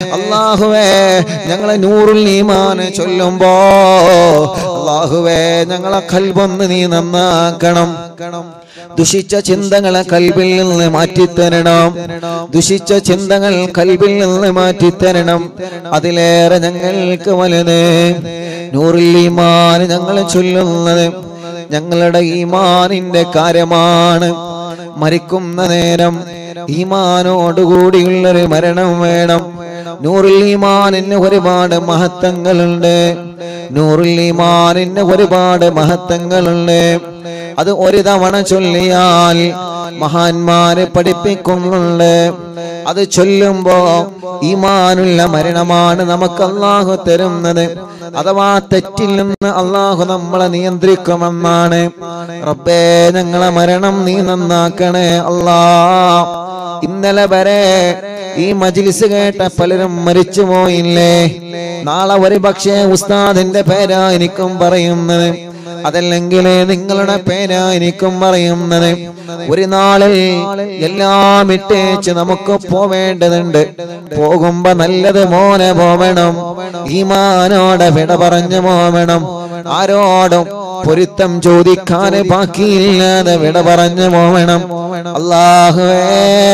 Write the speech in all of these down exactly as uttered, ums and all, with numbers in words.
അല്ലാഹുവേ ഞങ്ങളെ നൂറുൽ ഈമാൻ ചൊല്ലുമ്പോ അല്ലാഹുവേ ഞങ്ങളെ ഖൽബൊന്ന് നീ നന്നാക്കണം. ദുഷിച്ച ചിന്തകളെ കൽബിൽ നിന്ന് മാറ്റിത്തരണം. ദുഷിച്ച ചിന്തകൾ കൽബിൽ നിന്ന് മാറ്റിത്തരണം. അതിലേറെ ഞങ്ങൾക്ക് വലുത് നൂറുൽ ഈമാൻ ഞങ്ങൾ ചൊല്ലുന്നത് ഞങ്ങളുടെ ഈമാനിന്റെ കാര്യമാണ്. മരിക്കുന്ന നേരം ഈമാനോടുകൂടിയുള്ളൊരു മരണം വേണം. നൂറുൽ ഈമാനിന് ഒരുപാട് മഹത്വങ്ങളുണ്ട്. നൂറുൽ ഈമാനിന് ഒരുപാട് മഹത്വങ്ങളുണ്ട്. അത് ഒരു തവണ ചൊല്ലിയാൽ മഹാന്മാരെ പഠിപ്പിക്കുന്നുണ്ട്. അത് ചൊല്ലുമ്പോ ഈമാനുള്ള മരണമാണ് നമുക്ക് അല്ലാഹു തരുന്നത്. അഥവാ തെറ്റിൽ നിന്ന് അല്ലാഹു നമ്മളെ നിയന്ത്രിക്കുമെന്നാണ്. റബ്ബേ ഞങ്ങളെ മരണം നീ നന്നാക്കണേ അല്ലാ. ഇന്നലെ വരെ ഈ മജ്ലിസ് കേട്ട പലരും മരിച്ചു പോയില്ലേ? നാളെ ഒരു പക്ഷേ ഉസ്താദിന്റെ പേരാ എനിക്കും പറയുന്നത്, അതല്ലെങ്കിൽ നിങ്ങളുടെ പേരാ എനിക്കും പറയുന്നത്. ഒരു നാളിൽ എല്ലാം ഇട്ടേച്ച് നമുക്ക് പോവേണ്ടതുണ്ട്. പോകുമ്പോ നല്ലത് മോനെ പോവണം. ഈമാനോടെ വിട പറഞ്ഞു പോവണം. ആരോടും പൊരുത്തം ചോദിക്കാൻ ബാക്കിയില്ലാതെ വിട പറഞ്ഞു പോവണം. അല്ലാഹുവേ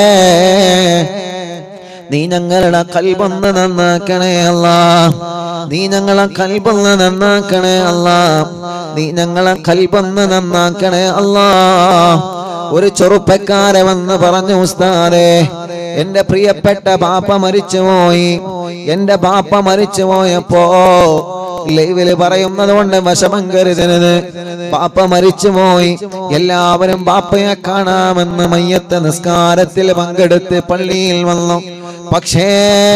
നീ ഞങ്ങളുടെ ഖൽബൊന്ന് നന്നാക്കണേ അല്ലാ. നീ ഞങ്ങളെ ഖൽബൊന്ന് നന്നാക്കണേ അല്ലാ. നീ ഞങ്ങളെ ഖൽബൊന്ന് നന്നാക്കണേ അല്ലാ. ഒരു ചെറുപ്പക്കാരെ വന്ന് പറഞ്ഞു, ഉസ്താദേ എന്റെ പ്രിയപ്പെട്ട ബാപ്പ മരിച്ചുപോയി. എന്റെ ബാപ്പ മരിച്ചു പോയപ്പോ ലൈവില് പറയുന്നത് കൊണ്ട് വിഷമം കരുതരുത്. ബാപ്പ മരിച്ചുപോയി. എല്ലാവരും ബാപ്പയെ കാണാമെന്ന് മയ്യത്ത് നിസ്കാരത്തിൽ പങ്കെടുത്ത് പള്ളിയിൽ വന്നു. പക്ഷേ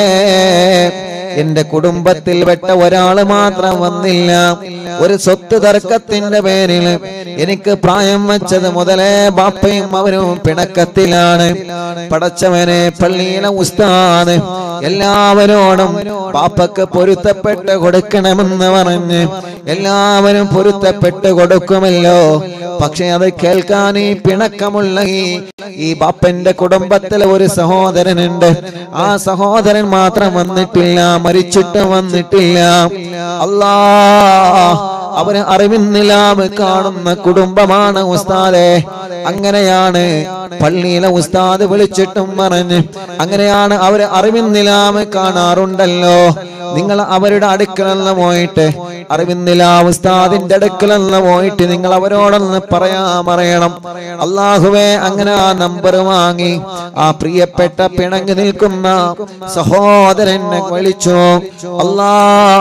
എന്റെ കുടുംബത്തിൽ പെട്ട ഒരാള് മാത്രം വന്നില്ല. ഒരു സ്വത്ത് തർക്കത്തിന്റെ പേരിൽ എനിക്ക് പ്രായം വെച്ചത് മുതലേ ബാപ്പയും അവരും പിണക്കത്തിലാണ്. പടച്ചവനെ പള്ളിയിലെ ഉസ്താദ് എല്ലാവരോടും ബാപ്പക്ക് പൊരുത്തപ്പെട്ട് കൊടുക്കണമെന്ന് പറഞ്ഞ് എല്ലാവരും പൊരുത്തപ്പെട്ട് കൊടുക്കുമല്ലോ. പക്ഷെ അത് കേൾക്കാൻ ഈ പിണക്കമുള്ള ഈ ഈ ബാപ്പന്റെ കുടുംബത്തിലെ ഒരു സഹോദരനുണ്ട്. ആ സഹോദരൻ മാത്രം വന്നിട്ടില്ല, മരിച്ചിട്ട് വന്നിട്ടില്ല. അല്ലാ അവന് അറിവിന്നിലാവ് കാണുന്ന കുടുംബമാണ് ഉസ്താദേ. അങ്ങനെയാണ് പള്ളിയിലെ ഉസ്താദ് വിളിച്ചിട്ടും പറഞ്ഞ് അങ്ങനെയാണ് അവര് അറിവിന്നിലാവ് കാണാറുണ്ടല്ലോ. നിങ്ങൾ അവരുടെ അടുക്കലെന്ന് പോയിട്ട് അറിവിന്നിലാവ് ഉസ്താദിന്റെ അടുക്കലെന്ന് പോയിട്ട് നിങ്ങൾ അവരോടൊന്ന് പറയാ പറയണം. അല്ലാഹുവേ അങ്ങനെ ആ നമ്പർ വാങ്ങി ആ പ്രിയപ്പെട്ട പിണങ്ങി നിൽക്കുന്ന സഹോദരനെ വിളിച്ചു. അല്ലാ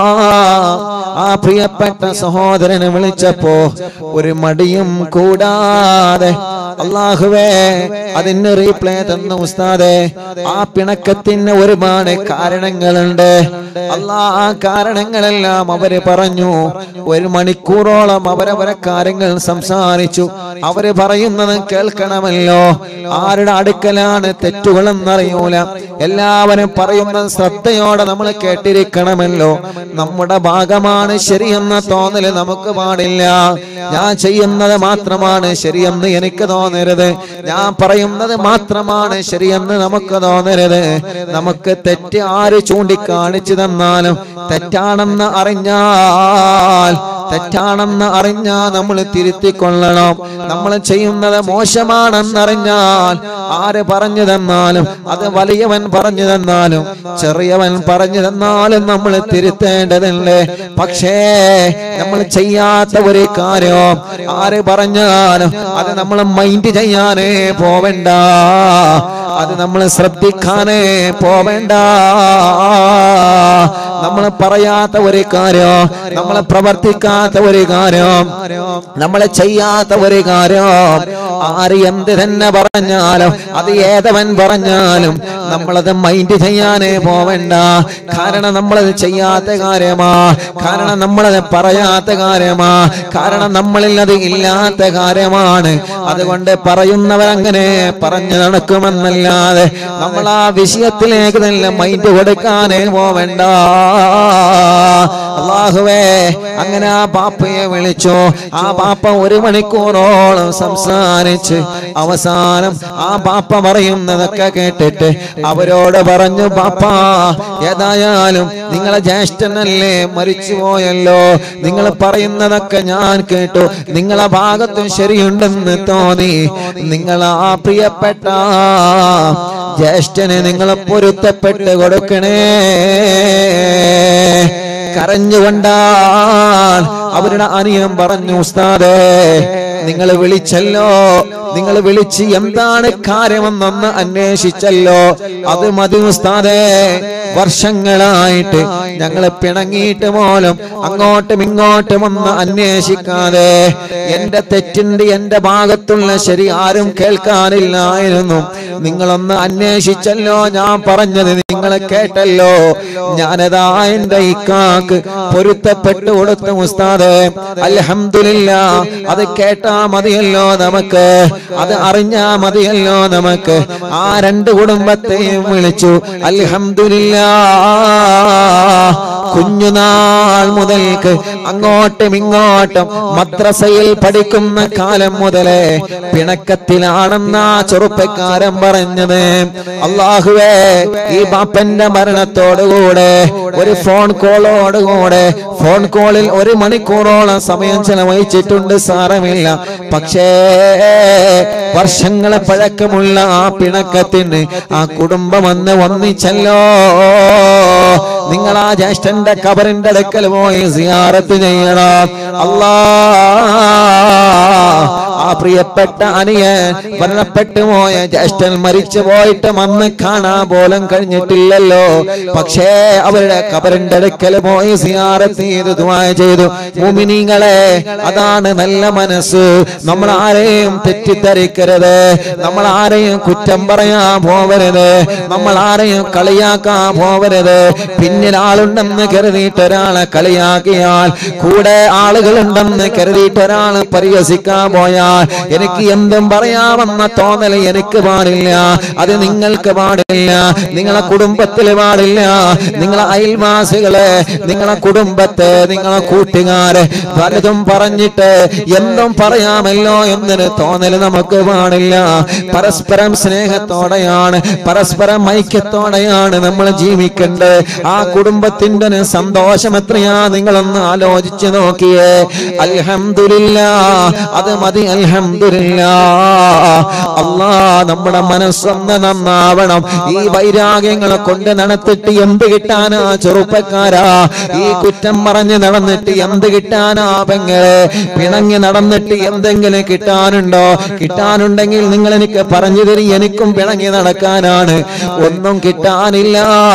ആ പ്രിയപ്പെട്ട സഹോദരനെ വിളിച്ചപ്പോ ഒരു മടിയും കൂടാതെ അല്ലാഹുവേ അതിന് റീപ്ലേ തന്ന ഉസ്താദേ. ആ പിണക്കത്തിന് ഒരുപാട് കാരണങ്ങളുണ്ട്. അല്ലാ ആ കാരണങ്ങളെല്ലാം അവര് പറഞ്ഞു. ഒരു മണിക്കൂറോളം അവരവരെ കാര്യങ്ങൾ സംസാരിച്ചു. അവര് പറയുന്നത് കേൾക്കണമല്ലോ. ആരുടെ അടുക്കലാണ് തെറ്റുകളെന്നറിയൂല. എല്ലാവരും പറയുന്നത് ശ്രദ്ധയോടെ നമ്മൾ കേട്ടിരിക്കണമല്ലോ. നമ്മുടെ ഭാഗമാണ് ശരിയെന്ന തോന്നല് നമുക്ക് പാടില്ല. ഞാൻ ചെയ്യുന്നത് മാത്രമാണ് ശരിയെന്ന് എനിക്ക് തോന്നരുത്. ഞാൻ പറയുന്നത് മാത്രമാണ് ശരിയെന്ന് നമുക്ക് തോന്നരുത്. നമുക്ക് തെറ്റ് ആര് ചൂണ്ടിക്കാണിച്ചു തന്നാലും തെറ്റാണെന്ന് അറിഞ്ഞാൽ തെറ്റാണെന്ന് അറിഞ്ഞാൽ നമ്മൾ തിരുത്തിക്കൊള്ളണം. നമ്മൾ ചെയ്യുന്നത് മോശമാണെന്നറിഞ്ഞാൽ ആര് പറഞ്ഞു തന്നാലും, അത് വലിയവൻ പറഞ്ഞു തന്നാലും ചെറിയവൻ പറഞ്ഞു തന്നാലും നമ്മൾ തിരുത്തേണ്ടതുണ്ട്. പക്ഷേ നമ്മൾ ചെയ്യാത്ത ഒരു കാര്യം ആര് പറഞ്ഞാലും അത് നമ്മൾ മൈൻഡ് ചെയ്യാനേ പോവണ്ട. അത് നമ്മൾ ശ്രദ്ധിക്കാനേ പോവേണ്ട. നമ്മൾ പറയാത്ത ഒരു കാര്യം, നമ്മൾ പ്രവർത്തിക്കാത്ത ഒരു കാര്യം, നമ്മൾ ചെയ്യാത്ത ഒരു കാര്യം ആര് എന്ത് തന്നെ പറഞ്ഞാലും അത് ഏതവൻ പറഞ്ഞാലും നമ്മളത് മൈൻഡ് ചെയ്യാനേ പോവേണ്ട. കാരണം നമ്മളത് ചെയ്യാത്ത കാര്യമാ, കാരണം നമ്മളത് പറയാത്ത കാര്യമാ, കാരണം നമ്മളിൽ അത് ഇല്ലാത്ത കാര്യമാണ്. അതുകൊണ്ട് പറയുന്നവരങ്ങനെ പറഞ്ഞു നടക്കുമെന്നല്ലാതെ നമ്മൾ ആ വിഷയത്തിലേക്ക് തന്നെ മൈൻഡ് കൊടുക്കാനേ പോവേണ്ട. അല്ലാഹുവേ അങ്ങനെ ആ ബാപ്പയെ വിളിച്ചു. ആ ബാപ്പ ഒരു മണിക്കൂറോളം സംസാരിച്ച് അവസാനം ആ ബാപ്പ പറയുന്നതൊക്കെ കേട്ടിട്ട് അവരോട് പറഞ്ഞു, ബാപ്പാ ഏതായാലും നിങ്ങളെ ജ്യേഷ്ഠനല്ലേ മരിച്ചുപോയല്ലോ, നിങ്ങൾ പറയുന്നതൊക്കെ ഞാൻ കേട്ടു, നിങ്ങളെ ഭാഗത്തും ശരിയുണ്ടെന്ന് തോന്നി, നിങ്ങൾ ആ പ്രിയപ്പെട്ട ജ്യേഷ്ഠനെ നിങ്ങൾ പൊരുത്തപ്പെട്ട് കൊടുക്കണേ. കരഞ്ഞുകൊണ്ടാണ് അവരുടെ അനിയൻ പറഞ്ഞു, ഉസ്താദേ നിങ്ങൾ വിളിച്ചല്ലോ, നിങ്ങൾ വിളിച്ച് എന്താണ് കാര്യമെന്നൊന്ന് അന്വേഷിച്ചല്ലോ, അത് മതി ഉസ്താദേ. വർഷങ്ങളായിട്ട് ഞങ്ങൾ പിണങ്ങിയിട്ട് പോലും അങ്ങോട്ടും ഇങ്ങോട്ടും ഒന്ന് അന്വേഷിക്കാതെ, എന്റെ തെറ്റിന്റെ എന്റെ ഭാഗത്തുള്ള ശരി ആരും കേൾക്കാനില്ലായിരുന്നു, നിങ്ങളൊന്ന് അന്വേഷിച്ചല്ലോ, ഞാൻ പറഞ്ഞത് നിങ്ങൾ കേട്ടല്ലോ, ഞാനതാ എന്റെ ഇക്കാക്ക് പൊരുത്തപ്പെട്ടു കൊടുത്തു ഉസ്താദേ. അൽഹംദുലില്ലാഹ്, അത് കേട്ടാ മതിയല്ലോ നമുക്ക്, അത് അറിഞ്ഞാ മതിയല്ലോ നമുക്ക്. ആ രണ്ട് കുടുംബത്തെയും വിളിച്ചു. അൽഹംദുലില്ലാഹ്, കുഞ്ഞുനാൾ മുതൽക്ക് അങ്ങോട്ടും ഇങ്ങോട്ടും മദ്രസയിൽ പഠിക്കുന്ന കാലം മുതലേ പിണക്കത്തിലാണെന്ന ചെറുപ്പക്കാരൻ പറഞ്ഞത്. അല്ലാഹുവേ, ഈ ബാപ്പന്റെ മരണത്തോടുകൂടെ ഒരു ഫോൺ കോളോടുകൂടെ, ഫോൺ കോളിൽ ഒരു മണിക്കൂറോളം സമയം ചെലവഴിച്ചിട്ടുണ്ട്, സാരമില്ല, പക്ഷേ വർഷങ്ങളെ പഴക്കമുള്ള ആ പിണക്കത്തിന് ആ കുടുംബം വന്ന് ഒന്നിച്ചല്ലോ. നിങ്ങൾ ആ ജ്യേഷ്ഠന്റെ ഖബറിന്റെ അടുക്കൽ പോയി സിയാറത്ത് ചെയ്യണം. അല്ലാഹ്, ആ പ്രിയപ്പെട്ട അനിയൻ മരണപ്പെട്ടു പോയ ജ്യേഷ്ഠൻ മരിച്ചു പോയിട്ട് വന്ന് കാണാൻ പോലും കഴിഞ്ഞിട്ടില്ലല്ലോ, പക്ഷേ അവരുടെ ഖബറിന്റെ അടുക്കൽ പോയി സിയാറത്ത് ചെയ്ത് ദുആ ചെയ്തു. മുഅ്മിനീങ്ങളെ, അതാണ് നല്ല മനസ്സ്. നമ്മൾ ആരെയും തെറ്റിദ്ധരിക്കരുത്, നമ്മൾ ആരെയും കുറ്റം പറയാൻ പോവരുത്, നമ്മൾ ആരെയും കളിയാക്കാൻ പോവരുത്. പിന്നിൽ ആളുണ്ടെന്ന് കരുതിയിട്ട് ഒരാളെ കളിയാക്കിയാൽ, കൂടെ ആളുകളുണ്ടെന്ന് കരുതിയിട്ട് ഒരാളെ പരിഹസിക്കാൻ പോയാൽ, എനിക്ക് എന്തും പറയാമെന്ന തോന്നൽ എനിക്ക് പാടില്ല, അത് നിങ്ങൾക്ക് പാടില്ല, നിങ്ങളെ കുടുംബത്തിൽ പാടില്ല, നിങ്ങളെ അയൽവാസികളെ, നിങ്ങളെ കുടുംബത്തെ, നിങ്ങളെ കൂട്ടുകാരെ പലതും പറഞ്ഞിട്ട് എന്തും പറയാമല്ലോ എന്നൊരു തോന്നൽ നമുക്ക് പാടില്ല. പരസ്പരം സ്നേഹത്തോടെയാണ്, പരസ്പരം ഐക്യത്തോടെയാണ് നമ്മൾ ജീവിക്കേണ്ടത്. ആ കുടുംബത്തിന്റെ സന്തോഷം എത്രയാ നിങ്ങളൊന്ന് ആലോചിച്ച് നോക്കിയേ. അൽഹംദുലില്ലാഹ്, അത് മതി. അൽഹംദുലില്ലാഹ്. അല്ലാഹ്, നമ്മുടെ മനസ്സൊന്ന് നന്നാവണം. ഈ വൈരാഗ്യങ്ങളെ കൊണ്ട് നടത്തിട്ട് എന്ത് കിട്ടാനാ ചെറുപ്പക്കാരാ? ഈ കുറ്റം പറഞ്ഞ് നടന്നിട്ട് എന്ത് കിട്ടാനാ പെങ്ങളെ? പിണങ്ങി നടന്നിട്ട് എന്തെങ്കിലും കിട്ടാനുണ്ടോ? കിട്ടാനുണ്ടെങ്കിൽ നിങ്ങൾ എനിക്ക് പറഞ്ഞു തരി, എനിക്കും പിണങ്ങി നടക്കാനാണ്. ഒന്നും കിട്ടാനില്ല.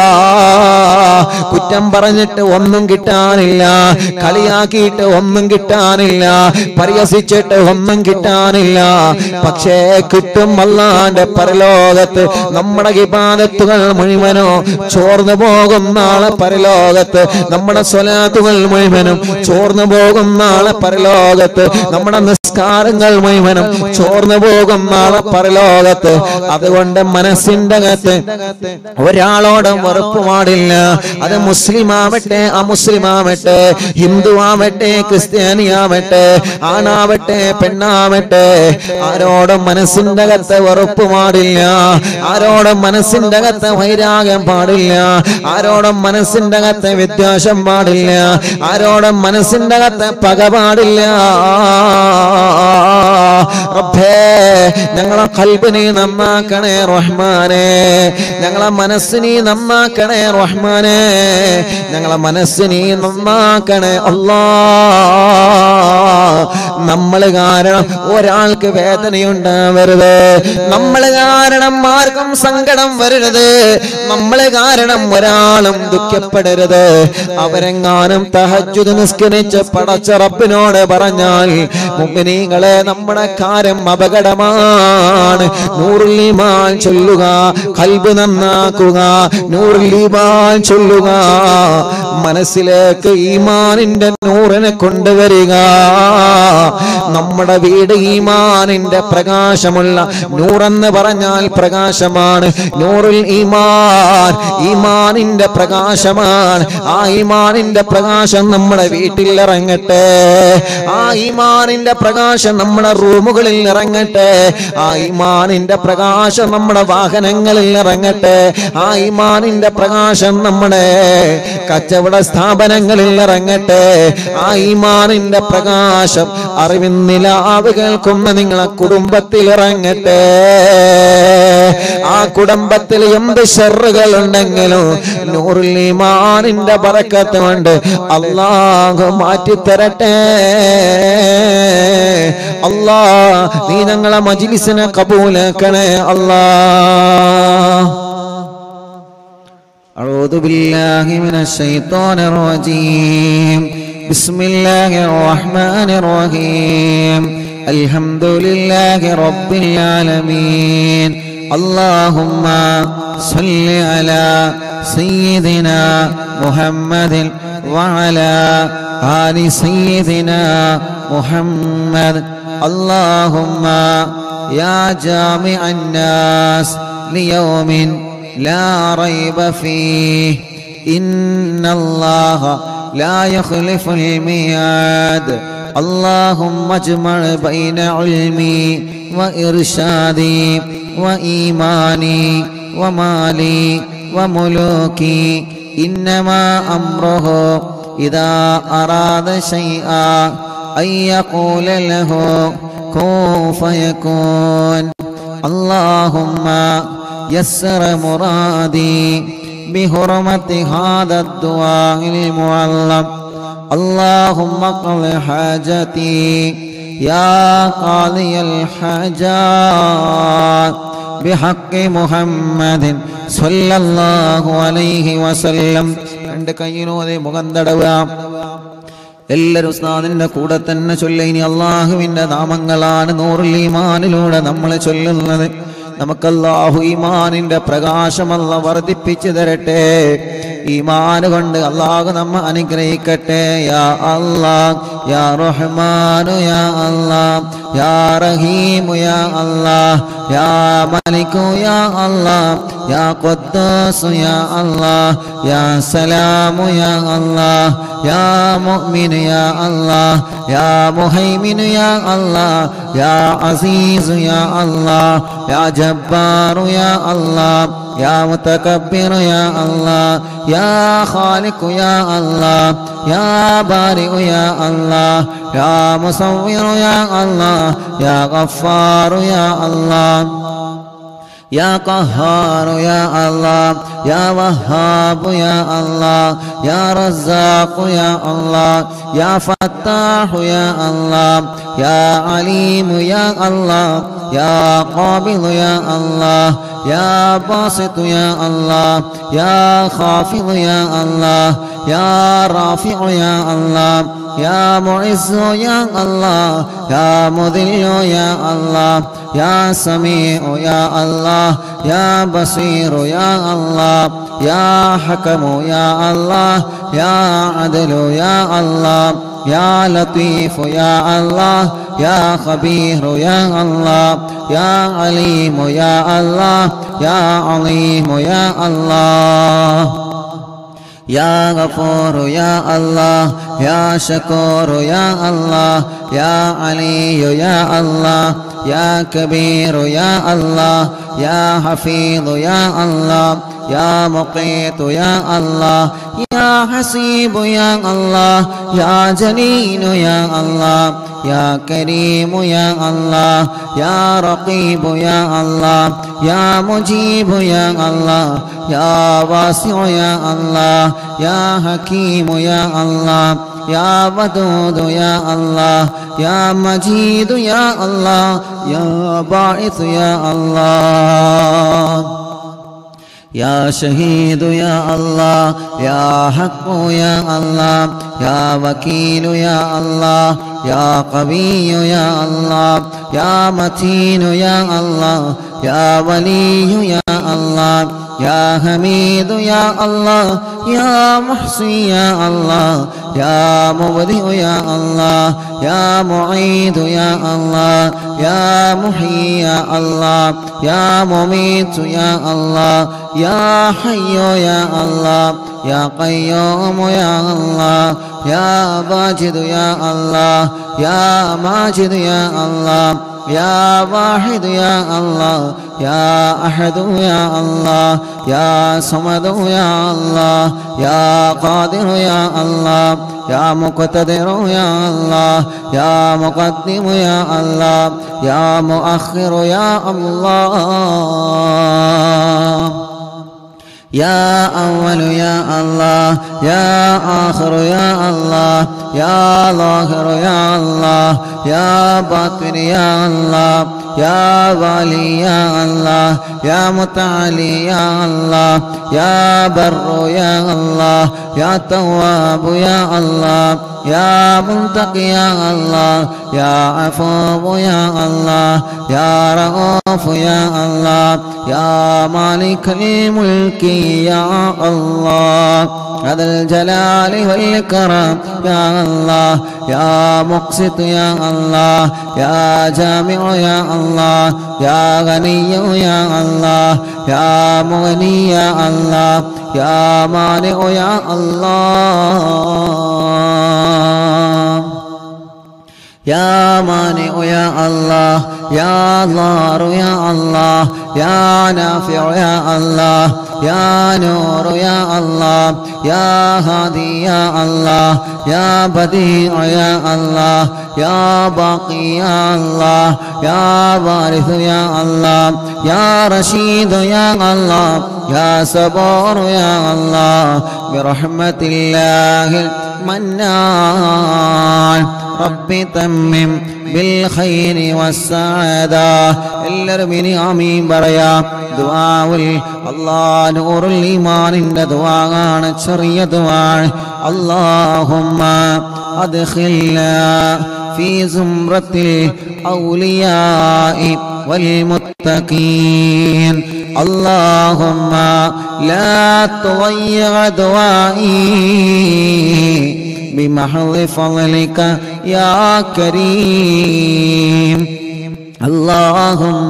കുറ്റം പറഞ്ഞിട്ട് ഒന്നും കിട്ടാനില്ല, കളിയാക്കിയിട്ട് ഒന്നും കിട്ടാനില്ല, പരിഹസിച്ചിട്ട് ഒന്നും കിട്ടാനില്ല. പക്ഷേ കിട്ടും അല്ലാഹുവിന്റെ പരലോകത്ത്. നമ്മുടെ ഇബാദത്തുകൾ മുഴുവനോ ചോർന്നു പോകും നാളെ പരലോകത്ത്. നമ്മുടെ സ്വലാത്തുകൾ മുഴുവനും ചോർന്നു പോകും നാളെ പരലോകത്ത്. നമ്മുടെ നിസ്കാരങ്ങൾ മുഴുവനും ചോർന്നു പോകും നാളെ പരലോകത്ത്. അതുകൊണ്ട് മനസ്സിന്റെ അകത്ത് ഒരാളോടും വെറുപ്പ് പാടില്ല. അത് മുസ്ലിം ആവട്ടെ, അമുസ്ലിം ആവട്ടെ, ഹിന്ദു ആവട്ടെ, ക്രിസ്ത്യാനി ആവട്ടെ, ആണാവട്ടെ, പെണ്ണാവട്ടെ, ആരോടും മനസ്സിന്റെ അകത്ത് വെറുപ്പ് പാടില്ല, ആരോടും മനസ്സിന്റെ അകത്ത് വൈരാഗ്യം പാടില്ല, ആരോടും മനസ്സിന്റെ അകത്ത് വ്യത്യാസം പാടില്ല, ആരോടും മനസ്സിന്റെ അകത്ത് പക പാടില്ല. റബ്ബേ, ഞങ്ങളെ ഖൽബിനെ നന്നാക്കണേ റഹ്മാനേ, ഞങ്ങളെ മനസ്സിനെ നന്നാക്കണേ റഹ്മാനേ, ഞങ്ങളെ മനസ്സിനെ നന്നാക്കണേ അല്ലാഹ്. നമ്മൾ കാരണം ഒരാൾക്ക് വേദനയുണ്ടാവരുത്, നമ്മൾ കാരണം ആർക്കും സങ്കടം വരരുത്, നമ്മൾ കാരണം ഒരാളും ദുഃഖപ്പെടരുത്. അവരെങ്ങാനും തഹജ്ജുദ് നിസ്കരിച്ച് പടച്ച റബ്ബിനോട് പറഞ്ഞാൽ, മുഅ്മിനീങ്ങളെ, നമ്മുടെ കാര്യം അപകടമാണ്. നൂറുൽ ഈമാൻ ചൊല്ലുക, ഖൽബ് നന്നാക്കുക, നൂറുൽ ഈമാൻ ചൊല്ലുക. മനസ്സിലേക്ക് ഈമാനിന്റെ നൂറ് നൂറിനെ കൊണ്ടുവരിക. നമ്മുടെ വീട് ഈമാനിന്റെ പ്രകാശമുള്ള, നൂറെന്ന് പറഞ്ഞാൽ പ്രകാശമാണ്, നൂറുൽ ഈമാൻ, ഈമാനിന്റെ പ്രകാശമാണ്. ആ ഈമാനിന്റെ പ്രകാശം നമ്മുടെ വീട്ടിൽ ഇറങ്ങട്ടെ, ആ ഈമാനിന്റെ പ്രകാശം നമ്മുടെ റൂമുകളിൽ ഇറങ്ങട്ടെ, ആ ഈമാനിന്റെ പ്രകാശം നമ്മുടെ വാഹനങ്ങളിൽ ഇറങ്ങട്ടെ, ആ ഈമാനിന്റെ പ്രകാശം നമ്മുടെ കച്ചവട സ്ഥാപനങ്ങളിൽ ഇറങ്ങട്ടെ, ആ ഈമാനിന്റെ പ്രകാശം അറിവിൻ നിലാവ് കേൾക്കുന്ന നിങ്ങളെ കുടുംബത്തിൽ ഇറങ്ങട്ടെ. ആ കുടുംബത്തിൽ എന്ത് ശർറുകൾ ഉണ്ടെങ്കിലും നൂറുൽ ഈമാനിന്റെ ബറക്കത്ത് കൊണ്ട് അല്ലാഹു മാറ്റിത്തരട്ടെ. അല്ലാ, നീ ഞങ്ങളെ മജ്ലിസിനെ കബൂലാക്കണേ അല്ലാ. അഊദു ബില്ലാഹി മിനശ് ശൈത്വാനിർ റജീം. ബിസ്മില്ലാഹിർ റഹ്മാനിർ റഹീം. അൽഹംദുലില്ലാഹി റബ്ബിൽ ആലമീൻ. اللهم صل على سيدنا محمد وعلى آل سيدنا محمد. اللهم يا جامع الناس ليوم لا ريب فيه إن الله لا يخلف الميعاد. اللهم اجمع بين علمي وإرشادي وإيماني ومالي وملوكي. إنما أمره إذا أراد شيئا أن يقول له كن فيكون. اللهم يسر مرادي بحرمة هذا الدعاء المعلم. اللهم اقض حاجتي يا قاضي الحاجات بحق محمد صلى الله عليه وسلم. രണ്ട് കയ്യിനോടെ മുഖം തടവുക. എല്ലാവരും ഉസ്താദിന്റെ കൂടെ തന്നെ ചൊല്ലുക. ഇനി അള്ളാഹുവിന്റെ നാമങ്ങളാണ് നൂറുൽ ഈമാനിലൂടെ നമ്മൾ ചൊല്ലുന്നത്. നമുക്ക് അല്ലാഹു ഈമാനിന്റെ പ്രകാശം അല്ലാഹു വർദ്ധിപ്പിച്ചു തരട്ടെ. ഈമാൻ കൊണ്ട് അല്ലാഹു നമ്മെ അനുഗ്രഹിക്കട്ടെ. യാ അല്ലാഹ് യാ റഹ്മാനു യാ അല്ലാഹ് യാ റഹീമു യാ അല്ലാഹ് യാ മലികു യാ അല്ലാഹ് യാ ഖുദ്ദൂസ് യാ അല്ലാഹ് യാ സലാമു യാ അല്ലാഹ് യാ മുഅ്മിനു യാ അല്ലാഹ് യാ മുഹൈമിനു യാ അല്ലാഹ് യാ അസീസു യാ അല്ലാഹ് യാ ജബ്ബാറു യാ അല്ലാഹ് يا متكبر يا الله يا خالق يا الله يا بارئ يا الله يا مصور يا الله يا غفار يا الله يا قهار يا الله يا وهاب يا الله يا رزاق يا الله يا فتاح يا الله يا عليم يا الله يا قابض يا الله يا باسط يا الله يا خافض يا الله يا رافع يا الله يا معز يا الله يا مذل يا الله يا سميع يا الله يا بصير يا الله يا حكم يا الله يا عدل يا الله يا لطيف يا الله يا خبير يا الله يا عليم يا الله يا عظيم يا الله يا غفور يا الله يا شكور يا الله يا علي يا الله يا كبير يا الله يا حفيظ يا الله يا مقيت يا الله يا حسيب يا الله يا جليل يا الله يا كريم يا الله يا رقيب يا الله يا مجيب يا الله يا واسع يا الله يا حكيم يا الله يا ودود يا الله يا مجيد يا الله يا باعث يا الله يا شهيد يا الله يا حق يا الله يا وكيل يا الله يا قوي يا الله يا متين يا الله يا ولي يا الله يا حميد يا الله يا محصي يا الله يا مبدئ يا الله يا معيد يا الله يا محيي يا الله يا مميت يا الله يا حي يا الله يا قيوم يا الله يا واجد يا الله يا ماجد يا الله يا واحد يا الله يا أحد يا الله يا صمد يا الله يا قادر يا الله يا مقتدر يا الله يا مقدم يا الله يا مؤخر يا الله يا أول يا الله يا آخر يا الله يا ظاهر يا الله يا باطن يا الله يا والي يا الله يا متعالي يا الله يا بر يا الله يا تواب يا الله يا منتقي يا الله يا عفو يا الله يا رؤوف يا الله يا مالك الملك يا الله هذا الجلال والإكرام يا الله يا مقسط يا الله يا جامع يا الله يا غني يا الله يا مغني يا الله يا مانع يا الله يا مانع يا الله يا ضار يا الله يا نافع يا الله يا نور يا الله يا هادي يا الله يا بديع يا الله يا باقي يا الله يا وارث يا الله يا رشيد يا الله يا صبور يا الله برحمة الله المنان رب تمم بالخير والسعادة الربي آمين بريا دعاء الله نور الإيمان دعاء شرية دعاء اللهم أدخلنا في زمرة الأولياء والمتقين اللهم لا تضيع دعائي بمحض فضلك يا كريم اللهم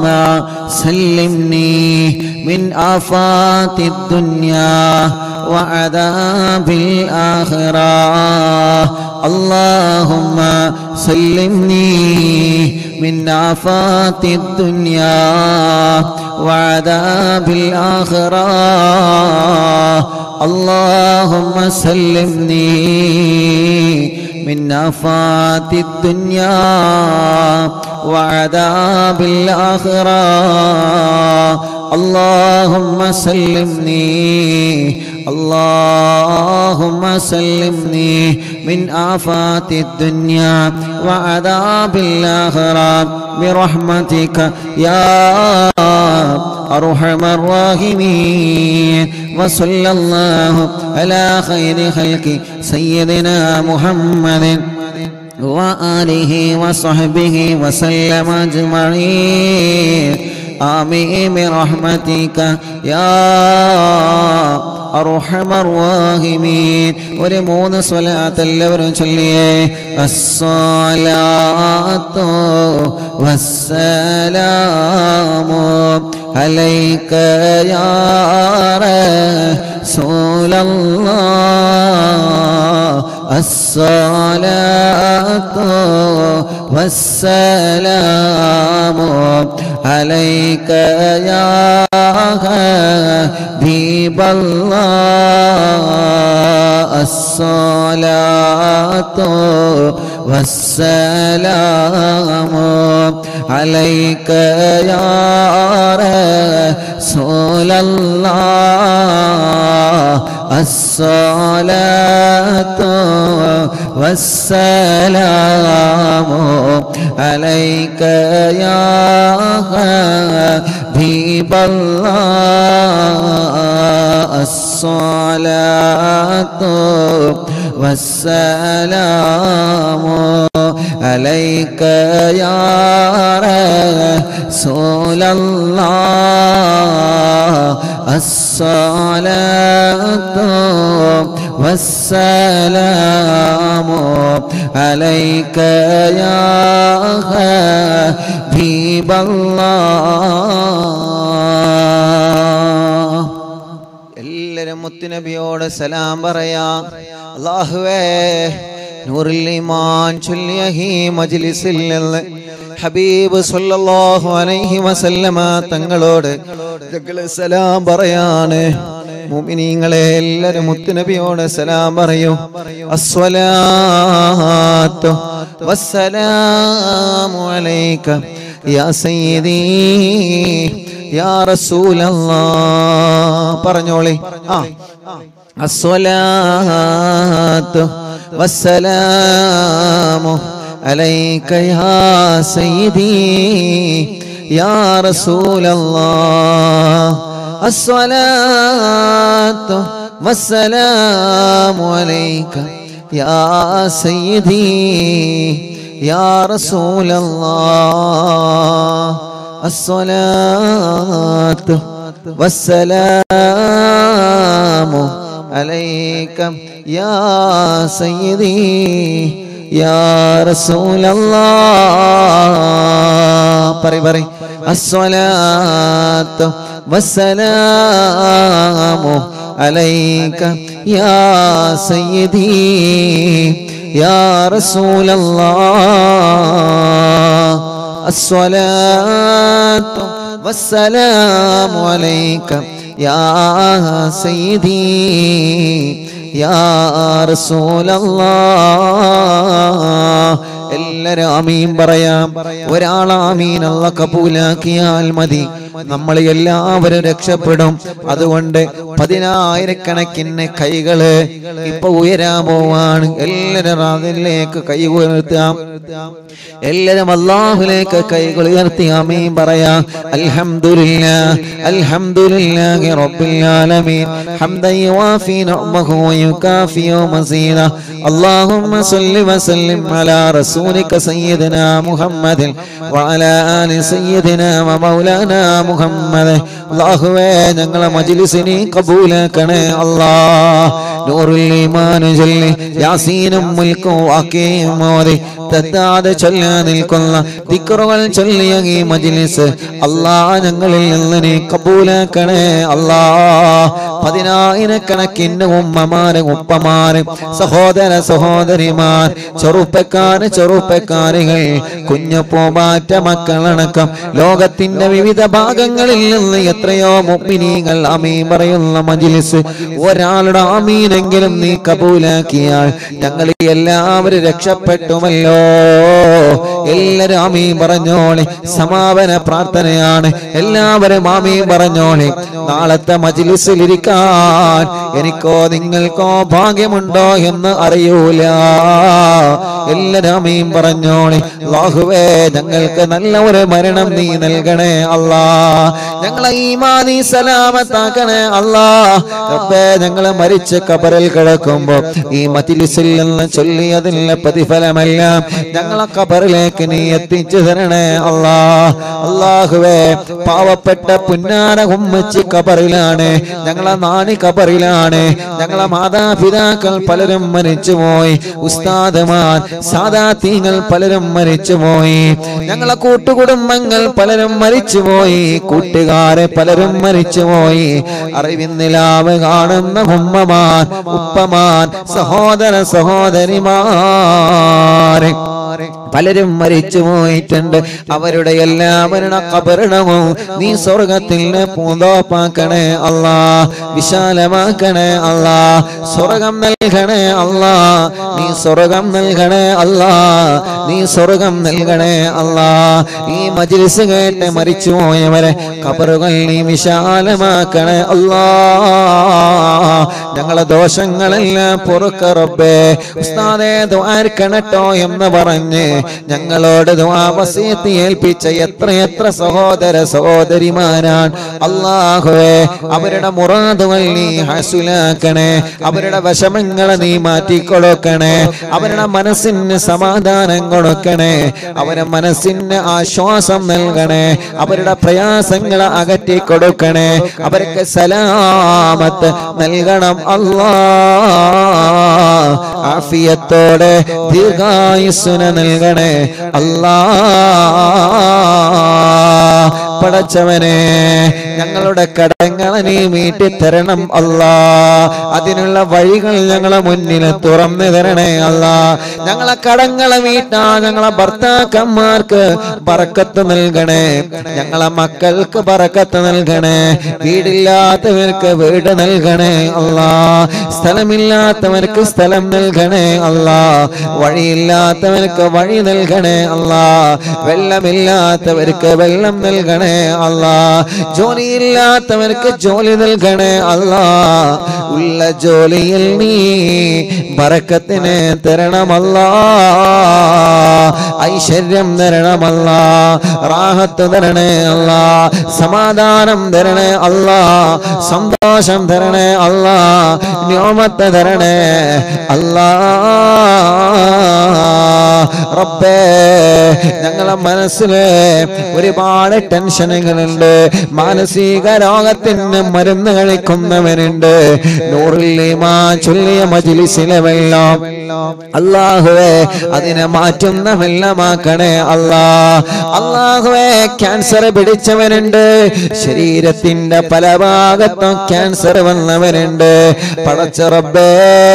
سلمني من آفات الدنيا وعذاب الآخرة اللهم سلمني من آفات الدنيا وعذاب الآخرة اللهم سلمني من آفات الدنيا وعذاب الآخرة اللهم سلمني اللهم سلمني من آفات الدنيا وعذاب الآخرة برحمتك يا أرحم الراحمين وصلى الله على خير خلق سيدنا محمد وآله وصحبه وسلم أجمعين آمين برحمتك يا أرحم الراحمين ولمون صلاة اللور صليه الصلاة والسلام عليك يا رسول الله الصلاة والسلام عليك يا حبيب الله الصلاة والسلام عليك يا رسول الله الصلاة والسلام عليك يا حبيب الله الصلاة والسلام عليك يا رسول الله الصلاة والسلام عليك يا حبيب الله. എല്ലാവരും മുത്തുനബിയോട് സലാം പറയാ. അല്ലാഹുവേ നൂറുൽ ഈമാൻ ചൊല്ലിയ ഈ മജ്ലിസിൽ നിന്ന് ഹബീബ് സല്ലല്ലാഹു അലൈഹി വസല്ലമ തങ്ങളോട് ഞങ്ങൾ സലാം പറയാണ്. മുഅ്മിനീങ്ങളെ എല്ലാവരും മുത്തുനബിയോട് സലാം പറയൂ. അസ്സലാത്തു വസ്സലാമു അലൈക യാ സയ്യിദി യാ റസൂലല്ലാഹ്. പറഞ്ഞോളി. ആ അസ്സലാത്തു വസ്സലാമു അലൈക യാ സയ്യിദി യാ റസൂലല്ലാഹ്. അസ്സലാത്തു വസ്സലാമു അലൈക യാ സയ്യിദി യാ റസൂലല്ലാഹ്. അസ്സലാത്തു വസ്സലാമു അലൈക യാ സയ്യിദി യാ റസൂലല്ലാഹ്. പറയ് പറയ്. അസ്സലാത്തു വസ്സലാമു അലൈക യാ സയ്യിദി യാ റസൂലല്ലാഹ്. അസ്സലാത്തു വസ്സലാമു അലൈക യാ സയ്യിദി യാ റസൂലല്ലാഹ്. എല്ലാവരും ആമീൻ പറയാം. ഒരാൾ ആമീൻ അല്ലാഹ് കബൂലാക്കിയാൽ മതി, നമ്മൾ എല്ലാവരും രക്ഷപ്പെടും. അതുകൊണ്ട് പതിനായിരക്കണക്കിന് കൈകള് ഇപ്പൊ ഉയരാൻ പോവാണ്. എല്ലാവരും അതിലേക്ക് കൈ ഉയർത്താം. എല്ലാവരും അല്ലാഹുവിലേക്ക് കൈകൾ ഉയർത്തി ആമീൻ പറയാം. അൽഹംദുലില്ലാഹ് അൽഹംദുലില്ലാഹി റബ്ബിൽ ആലമീൻ ഹംദൻ യുവാഫി നിഅമഹു വയുകാഫിഉ മസീദ. അല്ലാഹുമ്മ സ്വല്ലി വസല്ലിം അലാ റസൂലിക സയ്യിദിനാ മുഹമ്മദിൻ വഅലാ ആലി സയ്യിദിനാ വമൗലാനാ മുഹമ്മദ്. അല്ലാഹുവേ ഞങ്ങളെ മജ്ലിസിനെ കബൂലാക്കണേ അല്ലാഹ്. നൂറുൽ ഈമാൻ ചൊല്ലി യാസീനും മുൽക്കും വാഖിയും ഓതി തെറ്റാതെ ചൊല്ലാൻ നിൽക്കുന്ന ദിക്റുകൾ ചൊല്ലിയ ഈ മജ്ലിസ് അല്ലാഹ് ഞങ്ങളിൽ നിന്ന് നീ കബൂലാക്കണേ അല്ലാഹ്. പതിനായിരക്കണക്കിന് ഉമ്മമാര് ഉപ്പമാര് സഹോദര സഹോദരിമാർ ചെറുപ്പക്കാര് ചെറുപ്പക്കാരികൾ കുഞ്ഞു പൂമ്പാറ്റ മക്കളടക്കം ലോകത്തിന്റെ വിവിധ ഭാഗങ്ങളിൽ നിന്ന് എത്രയോ മുഅ്മിനീങ്ങൾ ആമീൻ പറയുന്ന മജ്ലിസ്. ഒരാളുടെ ആമീനെങ്കിലും നീ കബൂലാക്കിയാൽ ഞങ്ങൾ എല്ലാവരും രക്ഷപ്പെട്ടുമല്ലോ. എല്ലാവരും ആമീൻ പറഞ്ഞോളി. സമാപന പ്രാർത്ഥനയാണ്. എല്ലാവരും ആമീൻ പറഞ്ഞോളി. നാളത്തെ മജ്ലിസിൽ ഇരിക്കാൻ എനിക്കോ നിങ്ങൾക്കോ ഭാഗ്യമുണ്ടോ എന്ന് അറിയൂല. എല്ലാവരും ആമീൻ പറഞ്ഞോളി. അല്ലാഹുവേ ഞങ്ങൾക്ക് നല്ല ഒരു മരണം നീ നൽകണേ അല്ലാഹ്. ഞങ്ങളെ ഈമാൻ നീ സലാമത്താക്കണേ അല്ലാഹ്. റബ്ബേ ഞങ്ങളെ മരിച്ച ഖബറിൽ കിടക്കുമ്പോൾ ഈ മജ്ലിസിൽ നിന്ന് ചൊല്ലിയതിന്റെ പ്രതിഫലമെല്ലാം ഞങ്ങളെ ഖബറിലേക്ക് നീ എത്തിച്ചു തരണേ അല്ലാഹ്. അല്ലാഹുവേ പാവപ്പെട്ട പുന്നാര ഉമ്മച്ചി ഖബറിലാണ്, ഞങ്ങളെ നാണി ഖബറിലാണ്, ഞങ്ങളെ മാതാപിതാക്കൾ പലരും മരിച്ചുപോയി, ഉസ്താദുമാർ സാദാത്യങ്ങൾ പലരും മരിച്ചുപോയി, ഞങ്ങളെ കൂട്ടുകുടുംബങ്ങൾ പലരും മരിച്ചുപോയി, കൂട്ടുകാരെ പലരും മരിച്ചുപോയി. അറിവിന്നിലാവ് കാണുന്ന ഉമ്മമാർ ഉപ്പമാർ സഹോദര സഹോദരിമാരെ പലരും മരിച്ചു പോയിട്ടുണ്ട്. അവരുടെ എല്ലാവരുടെ ഖബറിടവും നീ സ്വർഗത്തിൽ പൂന്തോപ്പാക്കണേ അല്ലാഹ്. വിശാലമാക്കണേ അല്ലാഹ്. സ്വർഗം നൽകണേ അല്ലാഹ്. നീ സ്വർഗം നൽകണേ അല്ലാഹ്. നീ സ്വർഗം നൽകണേ അല്ലാഹ്. ഈ മജ്ലിസ് കേട്ട് മരിച്ചു പോയവരെ ഖബറുകൾ നീ വിശാലമാക്കണേ അല്ലാഹ്. ഞങ്ങളെ ദോഷങ്ങളെല്ലാം പൊറുക്ക റബ്ബേ. ഉസ്താദേ ദുആർക്കണട്ടോ എന്ന് പറഞ്ഞ് ഞങ്ങളോട് ദുആ വസിയത്ത് ഏൽപ്പിച്ച എത്രയെത്ര സഹോദര സഹോദരിമാരാണ്. അല്ലാഹുവേ, അവരുടെ മുറാദുകൾ നീ ഹസുലാക്കണേ, അവരുടെ വിഷമങ്ങളെ നീ മാറ്റിക്കൊടുക്കണേ, അവരുടെ മനസ്സിന് സമാധാനം കൊടുക്കണേ, അവരുടെ മനസ്സിന് ആശ്വാസം നൽകണേ, അവരുടെ പ്രയാസങ്ങളെ അകറ്റി കൊടുക്കണേ, അവർക്ക് സലാമത്ത് നൽകണം അല്ലാഹ്. ആഫിയത്തോടെ ദീർഘായുസ്സുന നൽകണേ അല്ലാഹ്. പടച്ചവനെ, ഞങ്ങളുടെ കടങ്ങളെ നീ മീട്ടി തരണം അല്ലാഹ്. അതിനുള്ള വഴികൾ ഞങ്ങളെ മുന്നിൽ തുറന്നു തരണേ അല്ലാഹ്. ഞങ്ങളെ കടങ്ങളെ വീട്ടാ ഞങ്ങളെ ഭർത്താക്കന്മാർക്ക് ബറക്കത്ത് നൽകണേ, ഞങ്ങളെ മക്കൾക്ക് ബറക്കത്ത് നൽകണേ, വീടില്ലാത്തവർക്ക് വീട് നൽകണേ അല്ലാഹ്, സ്ഥലമില്ലാത്തവർക്ക് സ്ഥലം നൽകണേ അല്ലാഹ്, വഴിയില്ലാത്തവർക്ക് വഴി നൽകണേ അല്ലാഹ്, വെള്ളമില്ലാത്തവർക്ക് വെള്ളം നൽകണേ അല്ലാഹ്, ജോലിയില്ലാത്തവർക്ക് ജോലി നൽകണേ അല്ലാഹ്. ഉള്ള ജോലിയിൽ നീ ബറക്കത്തിനെ തരണമല്ലാഹ്, ഐശ്വര്യം തരണമല്ലാഹ്, റാഹത്ത് തരണേ അല്ലാഹ്, സമാധാനം തരണേ അല്ലാഹ്, സന്തോഷം തരണേ അല്ലാഹ്, നിഅമത്ത് തരണേ അല്ലാഹ്. റബ്ബേ, ഞങ്ങളെ മനസ്സിലെ ഒരുപാട് ടെൻഷനുകളുണ്ട്, മാനസിക രോഗത്തിന് മരുന്ന് കഴിക്കുന്നവനുണ്ട്. നൂറുൽ ഈമാൻ ചൊല്ലിയ മജ്ലിസിലെ വെള്ളം അല്ലാഹുവേ അതിനെ മാറ്റുന്ന വെള്ളമാക്കണേ അല്ലാഹ്. അല്ലാഹുവേ, ക്യാൻസർ പിടിച്ചവനുണ്ട്, ശരീരത്തിന്റെ പല ഭാഗത്തും ക്യാൻസർ വന്നവനുണ്ട്. പടച്ച റബ്ബേ,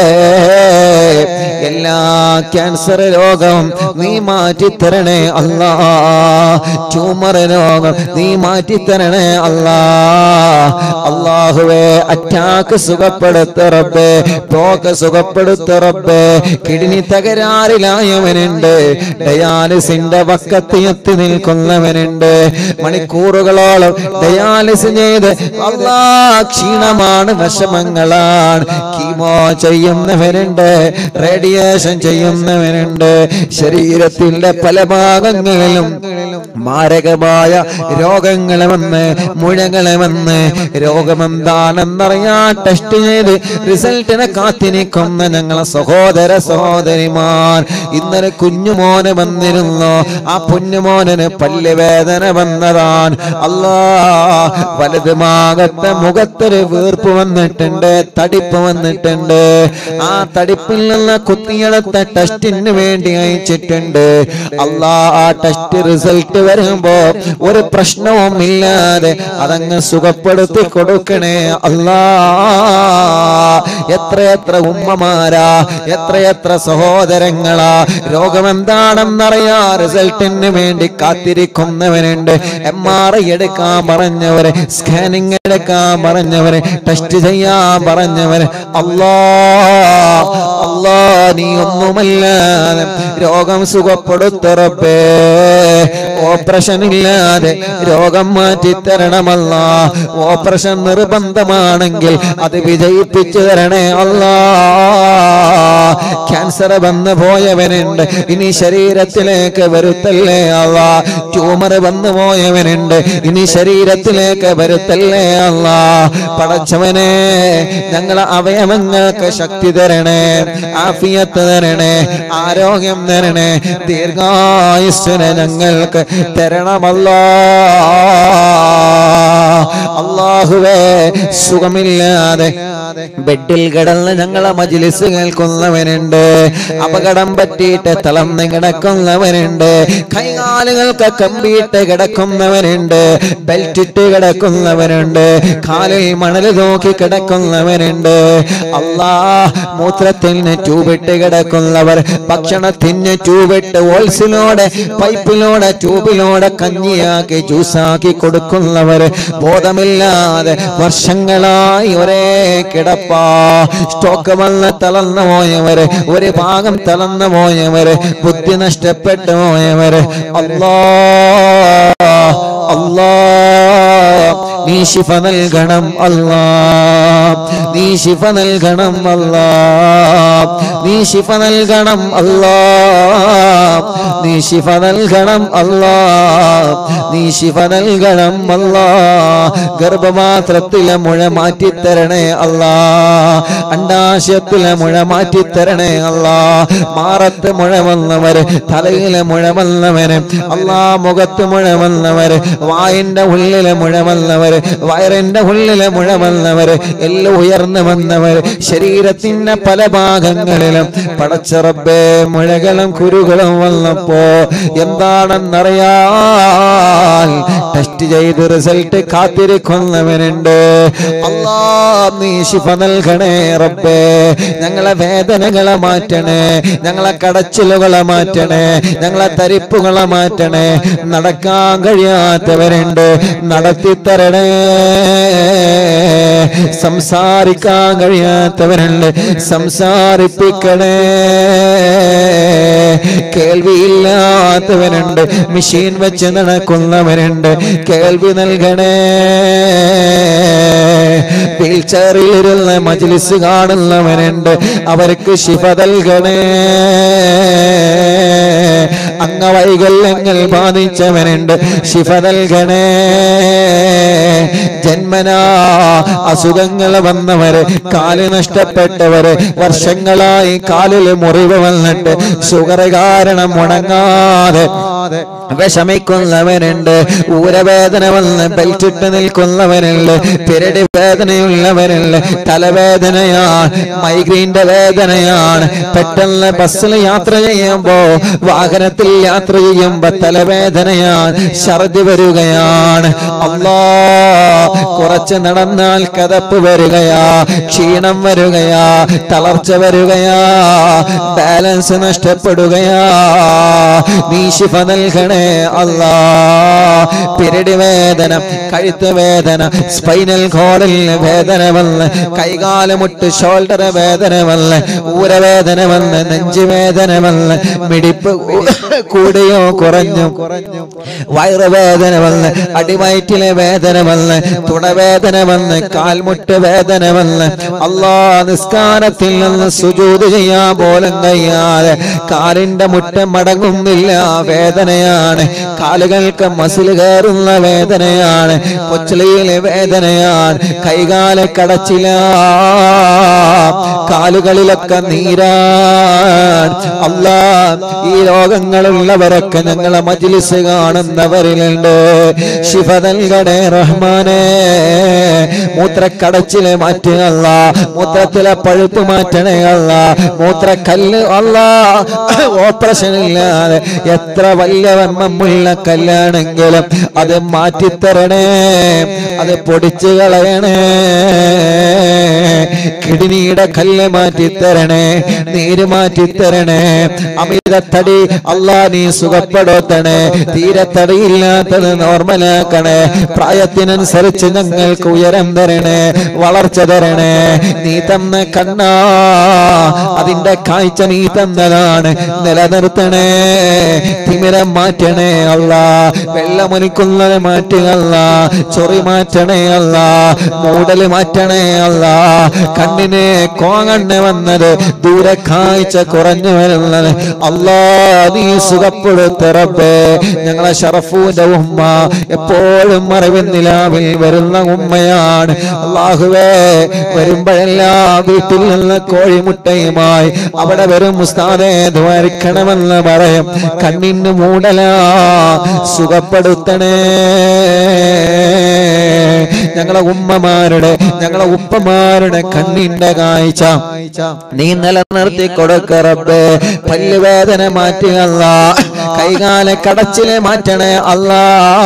എല്ലാ ക്യാൻസർ രോഗം നീ മാറ്റിത്തരണേ അല്ലാഹ്, ട്യൂമർ രോഗം നീ മാറ്റിത്തരണേ അല്ലാഹ്. അല്ലാഹുവേ, അറ്റാക്ക് സുഖപ്പെടുത്ത റബ്ബേ, ബ്ലോക്ക് സുഖപ്പെടുത്ത റബ്ബേ, കിഡ്നി തകരാറിലായവനുണ്ട്, ഡയാലിസിന്റെ വക്കത്ത് എത്തി നിൽക്കുന്നവനുണ്ട്, മണിക്കൂറുകളോളം ഡയാലിസ് ചെയ്ത് അല്ലാഹ് ക്ഷീണമാണ്, വിഷമങ്ങളാണ്, കീമോ ചെയ്യുന്നവനുണ്ട്, റേഡിയേഷൻ ചെയ്യുന്നവനുണ്ട്, ശരീരത്തിന്റെ പല ഭാഗങ്ങളിലും മാരകമായ രോഗങ്ങളെ വന്ന് മുഴകളെ വന്ന് രോഗമെന്താണെന്നറിയാൻ ടെസ്റ്റ് ചെയ്ത് റിസൾട്ടിനെ കാത്തിരിക്കുന്ന ഞങ്ങളെ സഹോദര സഹോദരിമാർ, ഇന്നലെ കുഞ്ഞുമോനെ വന്നിരുന്നു, ആ കുഞ്ഞുമോനെ പല്ലുവേദന വന്നതാണ് അല്ലാഹ്. വലത് ഭാഗത്തെ മുഖത്തൊരു വീർപ്പ് വന്നിട്ടുണ്ട്, തടിപ്പ് വന്നിട്ടുണ്ട്, ആ തടിപ്പിൽ നിന്ന് കുത്തിയെടുത്ത ടെസ്റ്റിന് വേണ്ടി അയച്ചിട്ടുണ്ട് അല്ലാഹ്. ആ ടെസ്റ്റ് റിസൾട്ട് വരുമ്പോ ഒരു പ്രശ്നവും ഇല്ലാതെ അതങ്ങ് സുഖപ്പെടുത്തി കൊടുക്കണേ അല്ലാഹ്. എത്രയെത്ര ഉമ്മമാരാ, എത്രയെത്ര സഹോദരങ്ങളാ രോഗമെന്താണെന്നറിയാ റിസൾട്ടിന് വേണ്ടി കാത്തിരിക്കുന്നവരുണ്ട്. എം ആർ ഐ എടുക്കാൻ പറഞ്ഞവര്, സ്കാനിങ് എടുക്കാൻ പറഞ്ഞവര്, ടെസ്റ്റ് ചെയ്യാൻ പറഞ്ഞവര്. അല്ലാഹ് അല്ലാഹ്, നീ ഒന്നുമല്ലാതെ രോഗം സുഖപ്പെടുത്ത റബ്ബേ, ഓപ്പറേഷൻ ഇല്ലാതെ രോഗം മാറ്റി തരണമല്ലാഹ്. ഓപ്പറേഷൻ നിർബന്ധമാണെങ്കിൽ അത് വിജയിപ്പിച്ചു തരണേ അല്ലാഹ്. ക്യാൻസർ വന്നു പോയവനുണ്ട്, ഇനി ശരീരത്തിലേക്ക് വരുത്തല്ലേ അല്ലാഹ്. ട്യൂമർ വന്നു പോയവനുണ്ട്, ഇനി ശരീരത്തിലേക്ക് വരുത്തല്ലേ അല്ലാഹ്. പടച്ചവനെ, ഞങ്ങളെ അവയവങ്ങൾക്ക് ശക്തി തരണേ, ആഫിയത്ത് തരണേ, ആരോഗ്യം തരണേ, ദീർഘായുസ്സിനെ ഞങ്ങൾക്ക് തരണമല്ലാഹ്. അല്ലാഹുവേ, സുഖമില്ലാതെ ബെഡിൽ കിടന്ന് ഞങ്ങളെ മജ്ലിസ് കേൾക്കുന്നവനുണ്ട്, അപകടം പറ്റിയിട്ട് തളർന്ന് കിടക്കുന്നവനുണ്ട്, കൈകാലുകൾക്ക് കമ്പിയിട്ട് കിടക്കുന്നവനുണ്ട്, ബെൽറ്റ് ഇട്ട് കിടക്കുന്നവനുണ്ട്, കാലിൽ മണൽ നോക്കി കിടക്കുന്നവനുണ്ട് അല്ലാഹ്. മൂത്രത്തിന് ട്യൂബിട്ട് കിടക്കുന്നവർ, ഭക്ഷണത്തിന് ട്യൂബിട്ട് ഓൾസിലൂടെ പൈപ്പിലൂടെ ട്യൂബിലൂടെ കഞ്ഞിയാക്കി ജ്യൂസാക്കി കൊടുക്കുന്നവർ, ബോധമില്ലാതെ വർഷങ്ങളായി ഒരേ കിടപ്പാ, സ്റ്റോക്ക് വന്ന് തളർന്നു പോയവര്, ഒരു ഭാഗം തളർന്നു പോയവര്, ബുദ്ധി നഷ്ടപ്പെട്ടു പോയവര്. അല്ലാഹ് അല്ലാഹ്, നീ ശിഫ നൽകണം അല്ലാഹ്, നീ ശിഫ നൽകണം അല്ലാഹ്. നീ ശിഫ നൽകണം അല്ലാ, നീ ശിഫ നൽകണം അല്ലാ, നീ ശിഫ നൽകണം അല്ലാ. ഗർഭപാത്രത്തിലെ മുഴ മാറ്റിത്തരണേ അല്ലാ, അണ്ടാശയത്തിലെ മുഴ മാറ്റിത്തരണേ അല്ലാ. മാറത്ത് മുഴ വന്നവര്, തലയിലെ മുഴ വന്നവര് അല്ലാ, മുഖത്ത് മുഴ വന്നവര്, വായിന്റെ ഉള്ളിലെ മുഴ വന്നവര്, വയറിന്റെ ഉള്ളിലെ മുഴ വന്നവര്, എല്ലാം ഉയർന്നു വന്നവര്, ശരീരത്തിന്റെ പല ഭാഗങ്ങളിലും പടച്ച റബ്ബേ മുഴകളും കുരുകളും വന്നപ്പോ എന്താണെന്നറിയാൻ ടെസ്റ്റ് ചെയ്ത് റിസൾട്ട് കാത്തിരിക്കുന്നവനുണ്ട്. അല്ലാ നീ ശിഫ നൽകണേ റബ്ബേ. ഞങ്ങളെ വേദനകളെ മാറ്റണേ, ഞങ്ങളെ കടച്ചിലുകളെ മാറ്റണേ, ഞങ്ങളെ തരിപ്പുകളെ മാറ്റണേ. നടക്കാൻ കഴിയാത്തവരുണ്ട്, നടത്തിത്തരണേ. സംസാരിക്കാൻ കഴിയാത്തവരുണ്ട്, സംസാരിപ്പിക്കണേ. കേൾവിയില്ലാത്തവരുണ്ട്, മെഷീൻ വെച്ച് നടക്കുന്നവരുണ്ട്, കേൾവി നൽകണേ. വീൽ ചെയറിലിരുന്ന് മജ്ലിസ് കാണുന്നവരുണ്ട്, അവർക്ക് ശിഫ നൽകണേ. അംഗവൈകല്യങ്ങൾ ബാധിച്ചവനുണ്ട്, ശിഫ നൽകണേ. ജന്മനാ അസുഖങ്ങൾ വന്നവര്, കാല് നഷ്ടപ്പെട്ടവര്, വർഷങ്ങളായി കാലിൽ മുറിവ് വന്നിട്ട് ഷുഗർ കാരണം ഉണങ്ങാതെ വിഷമിക്കുന്നവനുണ്ട്, ഊരവേദന വന്ന് ബെൽറ്റിട്ട് നിൽക്കുന്നവനുണ്ട്, പിരടി വേദനയുള്ളവനുണ്ട്, തലവേദനയാണ്, മൈഗ്രെയിന്റെ വേദനയാണ്. പെട്ടെന്ന് ബസ്സിൽ യാത്ര ചെയ്യുമ്പോ, വാഹനത്തിൽ യാത്ര ചെയ്യുമ്പോ തലവേദനയാണ്, ഛർദി വരികയാണ്. അല്ലാ കുറച്ച് നടന്നാൽ കതപ്പ് വരികയാ, ക്ഷീണം വരികയാ, തളർച്ച വരികയാ, ബാലൻസ് നഷ്ടപ്പെടുകയാ. നീ ശിഫ നൽകണേ അല്ലാ. പിരടി വേദന, കഴുത്ത് വേദന, സ്പൈനൽ കോഡിൽ വേദന വന്ന്, കൈകാലുമുട്ട് ഷോൾഡർ വേദന വന്ന്, ഊരവേദന വന്ന്, നെഞ്ചുവേദന വന്ന്, മിടിപ്പ് കൂടിയോ കുറഞ്ഞു, വയറുവേദന വന്ന്, അടിവയറ്റിലെ വേദന വന്ന്, തുടവേദന വന്ന്, കാൽമുട്ട് വേദന വന്ന്, അല്ലാ നിസ്കാരത്തിൽ നിന്ന് സുജൂദ് ചെയ്യാൻ പോലും കഴിയാതെ കാലിന്റെ മുട്ടം മടങ്ങുന്നില്ല, വേദനയാണ്. കാലുകൾക്ക് മസിൽ കയറുന്ന വേദനയാണ്, കൊച്ചിലയിലെ വേദനയാണ്, കൈകാല കടച്ചില, കാലുകളിലൊക്കെ നീരാൻ. അല്ലാ ഈ രോഗങ്ങളുള്ളവരൊക്കെ ഞങ്ങളെ മജ്ലിസ് കാണുന്നവരിലുണ്ട്, ശിഫ നൽകണേ റഹ്മാനേ. മൂത്രക്കടച്ചില് മാറ്റുക അല്ലാ, മൂത്രത്തിലെ പഴുപ്പ് മാറ്റണേ അല്ലാ, മൂത്രക്കല്ല് അല്ലാ ഓപ്പറേഷൻ ഇല്ലാതെ എത്ര വലിയ വന്മമുള്ള കല്ലാണെങ്കിലും അത് മാറ്റിത്തരണേ, അത് പൊടിച്ചു കളയണേ. കിഡ്നിയുടെ കല്ല് മാറ്റിത്തരണേ, നീര് മാറ്റിത്തരണേ. അമിതത്തടി അല്ലാ നീ സുഖപ്പെടുത്തണേ, തീരെ തടിയില്ലാത്തത് നോർമലാക്കണേ. പ്രായത്തിനനുസരിച്ച് ഞങ്ങൾക്ക് ഉയരം തരണേ, വളർച്ച തരണേ. നീ തന്ന കണ്ണാ, അതിന്റെ കാഴ്ച നീ തന്നതാണ്, നിലനിർത്തണേ. തിമിരം മാറ്റണേ അല്ലാ, വെള്ളമൊലിക്കുന്നത് മാറ്റുക അല്ലാ, ചൊറി മാറ്റണേ അല്ലാ, മൂടല് മാറ്റണേ അല്ലാ. കണ്ണിന് കോങ്ങണ്ണ് വന്നത്, ദൂരെ കാഴ്ച കുറഞ്ഞു വരുന്നത് അല്ലാ നീ സുഖപ്പെടുത്ത റബ്ബേ. ഞങ്ങളെ ഷറഫൂന്റെ ഉമ്മ എപ്പോഴും അറിവിൻ നിലാവിൽ വരുന്ന ഉമ്മയാണ്. അല്ലാഹുവേ വരുമ്പോഴെല്ലാം വീട്ടിൽ നിന്ന് കോഴിമുട്ടയുമായി അവിടെ വരും, ഉസ്താദേ ദ്വാരിക്കണമെന്ന് പറയും. കണ്ണിന് മൂടലാ, സുഖപ്പെടുത്തണേ. ഞങ്ങളെ ഉമ്മമാരുടെ, ഞങ്ങളെ ഉപ്പമാരുടെ കണ്ണിന്റെ കാഴ്ച നീ നിലനിർത്തി കൊടുക്ക റബ്ബേ. പല്ലുവേദന മാറ്റുക അല്ലാ, കൈകാല കടച്ചിലെ മാറ്റണേ അല്ലാ.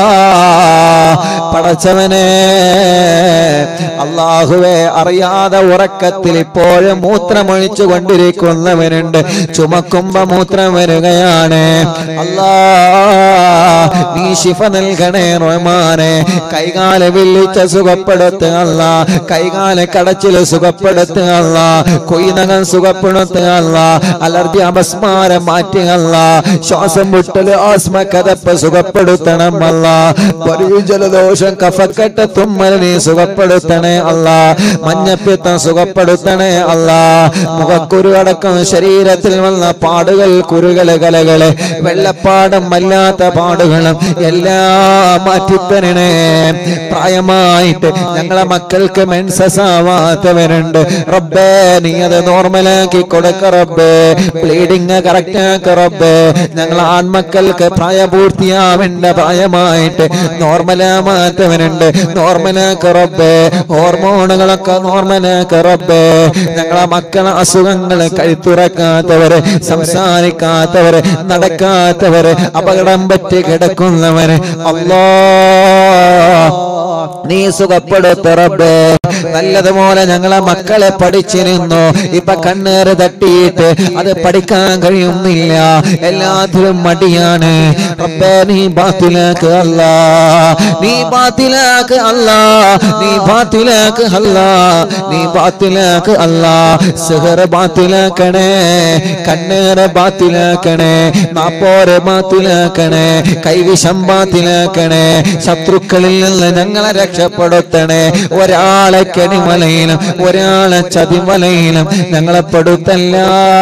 പടച്ചവനെ അല്ലാഹുവേ, അറിയാതെ ഉറക്കത്തിൽ ഇപ്പോഴും മൂത്രമൊഴിച്ചു കൊണ്ടിരിക്കുന്നവനുണ്ട്, ചുമക്കുമ്പോ മൂത്രം വരികയാണ്. അല്ലാ നീ ശിഫ നൽകണേ റഹ്മാനെ. കൈകാല് വില്ലിച്ച സുഖപ്പെടുത്തുക അല്ലാ, കൈകാല് കടച്ചില് സുഖപ്പെടുത്തുക അല്ലാ, കൊയ്നകം സുഖപ്പെടുത്തുക അല്ലാ, അലർജി അപസ്മാരം മാറ്റുക അല്ലാ, ശ്വാസം മുട്ടല് ആസ്മ കഥപ്പ് സുഖപ്പെടുത്തണം അല്ലാ, വലിയ ജലദോഷം കഫക്കെട്ട് തുമ്മൽ നീ സുഖപ്പെടുത്തണേ അല്ലാ, മഞ്ഞപ്പിത്തം സുഖപ്പെടുത്തണേ അല്ലാ, മുഖക്കുരു അടക്കം ശരീരത്തിൽ വന്ന പാടുകൾ കുരുകള് കലകള് വെള്ളപ്പാടും അല്ലാത്ത പാടുകളും എല്ലാം മാറ്റിത്തരണേ. പ്രായമായിട്ട് ഞങ്ങളെ മക്കൾക്ക് മെൻസസ് ആവാത്തവരുണ്ട് റബ്ബേ, നീ അത് നോർമലാക്കി കൊടുക്ക റബ്ബേ, ബ്ലീഡിങ് കറക്റ്റ് ആക്ക റബ്ബേ. ഞങ്ങളെ ആൺമക്കൾക്ക് പ്രായപൂർത്തിയാവേണ്ട പ്രായമായിട്ട് നോർമലാവാത്തവരുണ്ട്, നോർമലാക്ക റബ്ബേ. ഹോർമോണുകളൊക്കെ നോർമലാക്ക റബ്ബേ. ഞങ്ങളെ മക്കളെ അസുഖങ്ങള് കഴുത്തുറക്കാത്തവര്, സംസാരിക്കാത്തവര്, നടക്കാത്തവര്, അപകടം പറ്റി കിടക്കുന്നവര് അല്ലാഹ് നീ സുഖപ്പെടുത്ത റബ്ബേ. നല്ലതുപോലെ ഞങ്ങളെ മക്കളെ പഠിച്ചിരുന്നു, ഇപ്പൊ കണ്ണേറ് തട്ടിയിട്ട് അത് പഠിക്കാൻ കഴിയുന്നില്ല, എല്ലാത്തിലും മടിയാണ് റബ്ബേ. നീ ബാത്തിലാക്ക് അല്ലാ, നീ ബാത്തിലാക്ക് അല്ലാ, നീ ബാത്തിലാക്ക് അല്ലാ, നീ ബാത്തിലാക്ക് അല്ലാ. സിഹർ ബാത്തിലാക്കണേ, കണ്ണേറ് ബാത്തിലാക്കണേ, നാപ്പോരെ ബാത്തിലാക്കണേ, കൈവിഷം ബാത്തിലാക്കണേ, ശത്രുക്കളിൽ നിന്ന് ഞങ്ങളെ രക്ഷപ്പെടുത്തണേ. ഒരാളെ കെണിമലയിലും ഒരാളെ ചതിമലയിലും ഞങ്ങളെ പെടുത്തല്ല,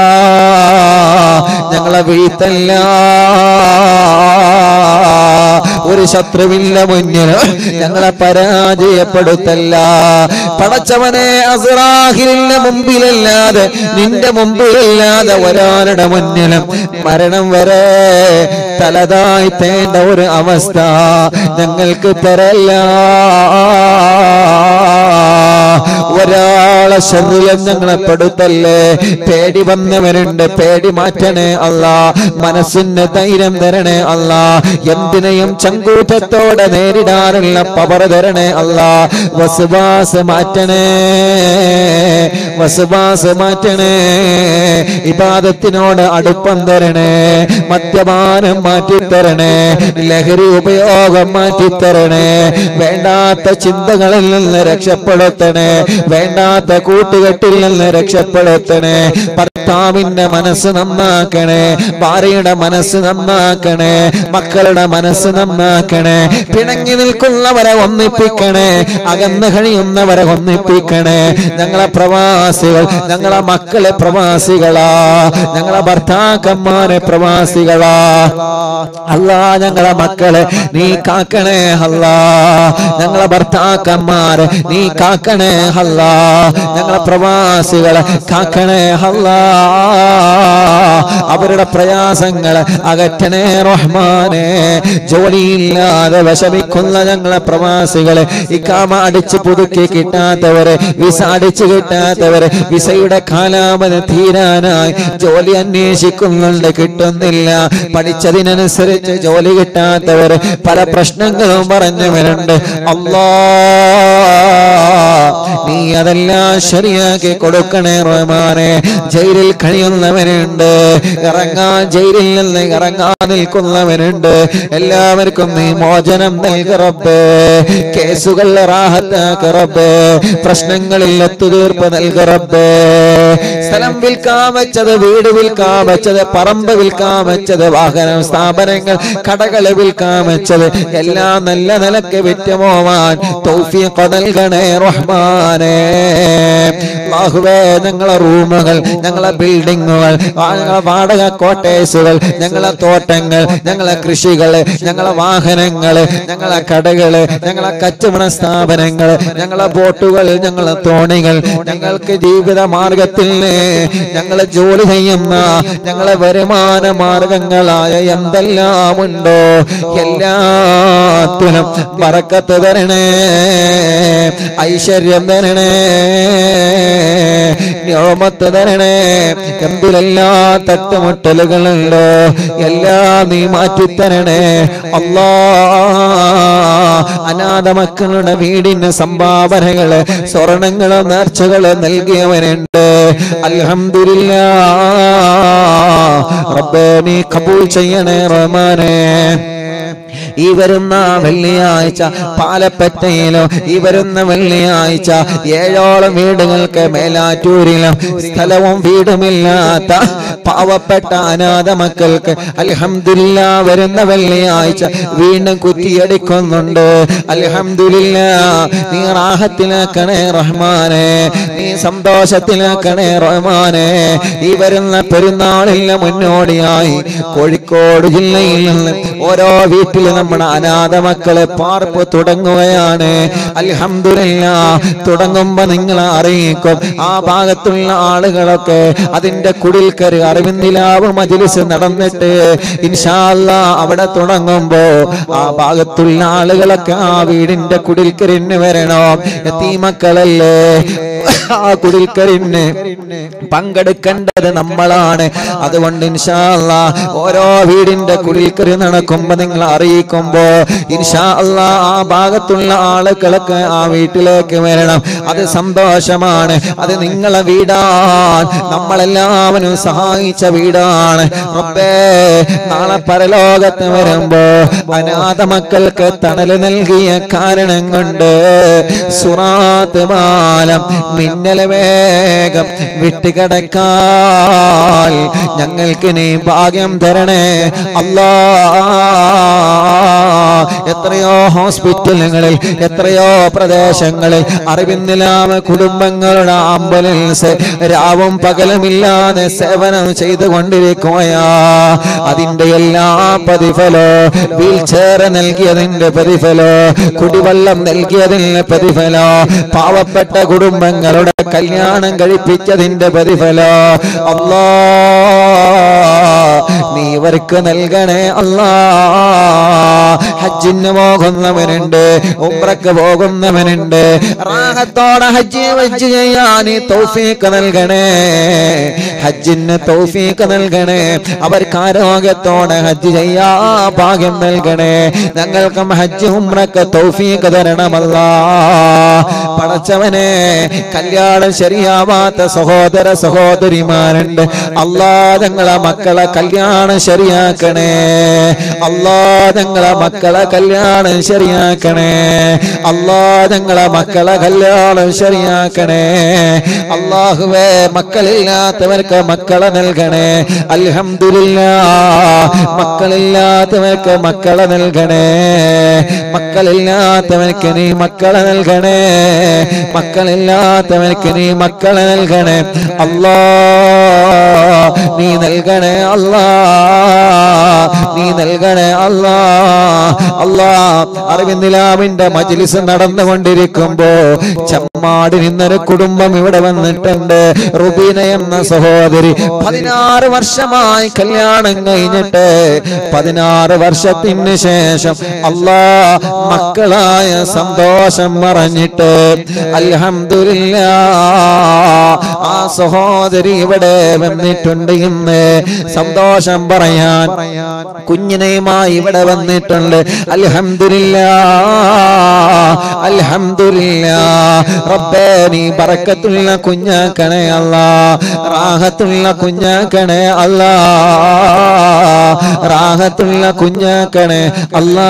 ഞങ്ങളെ വീഴ്ത്തല്ല. ഒരു ശത്രുവില്ല മുന്നിൽ ഞങ്ങളെ പരാജയപ്പെടുത്തല്ല. പടച്ചവനെ, അസ്റാഹിലിന്റെ മുമ്പിലല്ലാതെ നിന്റെ മുമ്പിലല്ലാതെ ഒരാളുടെ മുന്നിലും മരണം വരെ തലതാഴ്ത്തേണ്ട ഒരു അവസ്ഥ ഞങ്ങൾക്ക് തരല്ല. ഒരാളെ ശരീരം ഞങ്ങളെ പെടുത്തല്ലേ. പേടി വന്നവരുണ്ട്, പേടി മാറ്റണേ അല്ലാ, മനസ്സിന് ധൈര്യം തരണേ അല്ലാ, എന്തിനേയും ചങ്കൂറ്റത്തോടെ നേരിടാനുള്ള പവർ തരണേ അല്ലാ. വസ്വാസ് മാറ്റണേ, വസ്വാസ് മാറ്റണേ, ഇബാദത്തിനോട് അടുപ്പം തരണേ, മദ്യപാനം മാറ്റിത്തരണേ, ലഹരി ഉപയോഗം മാറ്റിത്തരണേ, വേണ്ടാത്ത ചിന്തകളിൽ നിന്ന് രക്ഷപ്പെടുത്തണേ, വേണ്ടാത്ത കൂട്ടുകെട്ടിൽ നിന്ന് രക്ഷപ്പെടുത്തണേ. ഭർത്താവിന്റെ മനസ്സ് നന്നാക്കണേ, ഭാര്യയുടെ മനസ്സ് നന്നാക്കണേ, മക്കളുടെ മനസ്സ് നന്നാക്കണേ. പിണങ്ങി നിൽക്കുന്നവരെ ഒന്നിപ്പിക്കണേ, അകന്ന് കഴിയുന്നവരെ ഒന്നിപ്പിക്കണേ. ഞങ്ങളെ പ്രവാസികൾ, ഞങ്ങളെ മക്കളെ പ്രവാസികളാ, ഞങ്ങളെ ഭർത്താക്കന്മാരെ പ്രവാസികളാ അല്ലാ. ഞങ്ങളെ മക്കളെ നീ കാക്കണേ അല്ലാ, ഞങ്ങളെ ഭർത്താക്കന്മാരെ നീ കാക്കണേ അല്ലാ, ഞങ്ങളെ പ്രവാസികളെ കാക്കണേ അല്ലാ. അവരുടെ പ്രയാസങ്ങളെ അകറ്റണേ റഹ്മാനെ. ജോലിയില്ലാതെ വിഷമിക്കുന്ന ഞങ്ങളെ പ്രവാസികളെ, ഇഖാമ അടിച്ച് പുതുക്കി കിട്ടാത്തവരെ, വിസ അടിച്ച് കിട്ടാത്തവരെ, വിസയുടെ കാലാവധി തീരാനായി ജോലി അന്വേഷിക്കുന്നുണ്ട്, കിട്ടുന്നില്ല, പഠിച്ചതിനനുസരിച്ച് ജോലി കിട്ടാത്തവര്, പല പ്രശ്നങ്ങളും പറഞ്ഞവരുണ്ട് അല്ലാ. നീ അതെല്ലാം ശരിയാക്കി കൊടുക്കണേ റഹ്മാനെ. ജയിലിൽ കഴിയുന്നവരുണ്ട്, ഇറങ്ങാൻ ജയിലിൽ നിന്ന് ഇറങ്ങാൻ നിൽക്കുന്നവരുണ്ട്, എല്ലാവർക്കും നീ മോചനം നൽക റബ്ബേ. കേസുകൾ റാഹത്താക്ക റബ്ബേ, പ്രശ്നങ്ങളിൽ ഒത്തുതീർപ്പ് നൽക റബ്ബേ. സ്ഥലം വിൽക്കാൻ വെച്ചത്, വീട് വിൽക്കാൻ വെച്ചത്, പറമ്പ് വിൽക്കാൻ വെച്ചത്, വാഹനം, സ്ഥാപനങ്ങൾ, കടകൾ വിൽക്കാൻ വെച്ചത് എല്ലാം നല്ല നിലക്ക് വിറ്റുപോവാൻ തൗഫീഖ് നൽകണേ റഹ്മാനേ. അല്ലാഹുവേ, ഞങ്ങളെ റൂമുകൾ, ഞങ്ങളെ ബിൽഡിങ്ങുകൾ, ഞങ്ങളെ വാടക കോട്ടേഴ്സുകൾ, ഞങ്ങളെ തോട്ടങ്ങൾ, ഞങ്ങളെ കൃഷികൾ, ഞങ്ങളെ വാഹനങ്ങൾ, ഞങ്ങളെ കടകൾ, ഞങ്ങളെ കച്ചവട സ്ഥാപനങ്ങൾ, ഞങ്ങളെ ബോട്ടുകൾ, ഞങ്ങളെ തോണികൾ, ഞങ്ങൾക്ക് ജീവിത മാർഗത്തിൽ ഞങ്ങൾ ജോലി ചെയ്യുന്ന ഞങ്ങളെ വരുമാന മാർഗങ്ങളായ എന്തെല്ലാം ഉണ്ടോ എല്ലാത്തിനും ബറക്കത്ത് തരണേ, ഐശ്വര്യം തരണേ, നിഅമത്ത് തരണേ. എന്തിലെല്ലാം തട്ടുമുട്ടലുകളുണ്ടോ എല്ലാം നീ മാറ്റിത്തരണേ അല്ലാ. അനാഥ മക്കളുടെ വീടിന് സംഭാവനകള് സ്വർണങ്ങള് നേർച്ചകള് നൽകിയവനുണ്ട്. അൽഹംദുലില്ലാഹ് റബ്ബേ നീ ഖബൂൽ ചെയ്യണേ റഹ്മാനേ. ഈ വരുന്ന വെള്ളിയാഴ്ച പാലപ്പറ്റയിലോ ഈ വരുന്ന വെള്ളിയാഴ്ച ഏഴോളം വീടുകൾക്ക് മേലാറ്റൂരിലും സ്ഥലവും വീടുമില്ലാത്ത പാവപ്പെട്ട അനാഥ മക്കൾക്ക് അൽഹംദുലില്ലാഹ് വരുന്ന വെള്ളിയാഴ്ച വീണ്ടും കുറ്റിയടിക്കുന്നുണ്ട്. അൽഹംദുലില്ലാഹ് നീ റാഹത്തിലാക്കണേ റഹ്മാനേ, നീ സന്തോഷത്തിലാക്കണേ റഹ്മാനേ. ഈ വരുന്ന പെരുന്നാളിന് മുന്നോടിയായി കോഴിക്കോട് ജില്ലയിൽ നിന്ന് ഓരോ വീട്ടിൽ നമ്മുടെ അനാഥ മക്കളെ പാർപ്പ് തുടങ്ങുകയാണ്. അൽഹംദുലില്ലാഹ് തുടങ്ങുമ്പോ നിങ്ങളെ അറിയിക്കും. ആ ഭാഗത്തുള്ള ആളുകളൊക്കെ അതിന്റെ കുടിൽക്കര് അറിവിന്ദിലാവ് മജ്‌ലിസ് നടന്നിട്ട് ഇൻഷാ അല്ലാഹ് അവിടെ തുടങ്ങുമ്പോ ആ ഭാഗത്തുള്ള ആളുകളൊക്കെ ആ വീടിന്റെ കുടിൽക്കരിന് വരണം. യതീമക്കളല്ലേ, ആ കുടിൽക്കരിന് പങ്കെടുക്കേണ്ടത് നമ്മളാണ്. അതുകൊണ്ട് ഇൻഷാ അല്ലാഹ് ഓരോ വീടിന്റെ കുടിൽക്കരി നടക്കുമ്പോ നിങ്ങൾ അറിയിക്കുമ്പോ ഇൻഷാ അല്ലാഹ് ആ ഭാഗത്തുള്ള ആളുകളൊക്കെ ആ വീട്ടിലേക്ക് വരണം. അത് സന്തോഷമാണ്. അത് നിങ്ങളെ വീടാണ്, നമ്മളെല്ലാവരും സഹായിച്ച വീടാണ്. റബ്ബേ നാളെ പരലോകത്ത് വരുമ്പോ അനാഥ മക്കൾക്ക് തണല് നൽകിയ കാരണം കൊണ്ട് സുറാത്ത് മാലം മിന്നല് വേഗം വിട്ടുകിടക്കാൻ ഞങ്ങൾക്ക് നീ ഭാഗ്യം തരണേ അല്ലാ. എത്രയോ ഹോസ്പിറ്റലുകളിൽ എത്രയോ പ്രദേശങ്ങളിൽ അറിവിന്ദിലാവ് കുടുംബങ്ങളുടെ ആംബുലൻസ് രാവും പകലുമില്ലാതെ സേവനം ചെയ്തുകൊണ്ടിരിക്കുകയാ. അതിന്റെ എല്ലാ പ്രതിഫലോ വീൽ ചെയർ നൽകിയതിന്റെ പ്രതിഫലോ കുടിവെള്ളം നൽകിയതിന്റെ പ്രതിഫലോ പാവപ്പെട്ട കുടുംബങ്ങളുടെ കല്യാണം കഴിപ്പിച്ചതിന്റെ പ്രതിഫലോ അല്ലാ നീ ഇവർക്ക് നൽകണേ അല്ലാ. ഹജ്ജിന് പോകുന്നവനുണ്ട്, ഉംറക്ക് പോകുന്നവനുണ്ട്, റാഹത്തോടെ ഹജ്ജ് ഹജ്ജ് ചെയ്യാൻ തൗഫീഖ് നൽകണേ, ഹജ്ജിന് തൗഫീഖ് നൽകണേ. അവർക്ക് ആരോഗ്യത്തോടെ ഹജ്ജ് ചെയ്യാ ഭാഗ്യം നൽകണേ. ഞങ്ങൾക്കും ഹജ്ജ് ഉംറക്ക് തൗഫീഖ് തരണമല്ലാ. പടച്ചവനെ കല്യാണം ശരിയാവാത്ത സഹോദര സഹോദരിമാരുണ്ട് അല്ലാ, ഞങ്ങളെ മക്കളെ കല്യാണം ശരിയാക്കണേ അല്ലാ. ഞങ്ങളെ മക്കളെ കല്യാണം ശരിയാക്കണേ അല്ലാ. ഞങ്ങളെ മക്കളെ കല്യാണം ശരിയാക്കണേ അല്ലാഹുവേ. മക്കളില്ലാത്തവർക്ക് മക്കളെ നൽകണേ. അൽഹംദുലില്ലാഹ് മക്കളില്ലാത്തവർക്ക് മക്കളെ നൽകണേ. മക്കളില്ലാത്തവർക്ക് നീ മക്കളെ നൽകണേ. മക്കളില്ലാത്തവർക്ക് നീ മക്കളെ നൽകണേ അല്ലാ. നീ നൽകണേ അല്ലാ, നീ നൽകണേ അല്ലാ. അല്ലാ അറിവിന്ദിലാവിന്റെ മജ്‌ലിസ് നടന്നുകൊണ്ടിരിക്കുമ്പോ ചമ്മാട് നിന്നൊരു കുടുംബം ഇവിടെ വന്നിട്ടുണ്ട്. റുബീന എന്ന സഹോദരി പതിനാറ് വർഷമായി കല്യാണം കഴിഞ്ഞിട്ട് പതിനാറ് വർഷത്തിന് ശേഷം അല്ലാ മക്കളായ സന്തോഷം പറഞ്ഞിട്ട് അൽഹംദുലില്ലാഹ് ആ സഹോദരി ഇവിടെ വന്നിട്ടുണ്ട്. ഇന്ന് സന്തോഷം പറയാൻ കുഞ്ഞിനെയുമായി ഇവിടെ വന്നിട്ടുണ്ട്. അൽഹംദുലില്ലാഹ് അൽഹംദുലില്ലാഹ്. റബ്ബേ നീ ബറക്കത്തുള്ള കുഞ്ഞാക്കണേ അല്ലാ, റാഹത്തുള്ള കുഞ്ഞാക്കണേ അല്ലാ, റാഹത്തുള്ള കുഞ്ഞാക്കണേ അല്ലാ,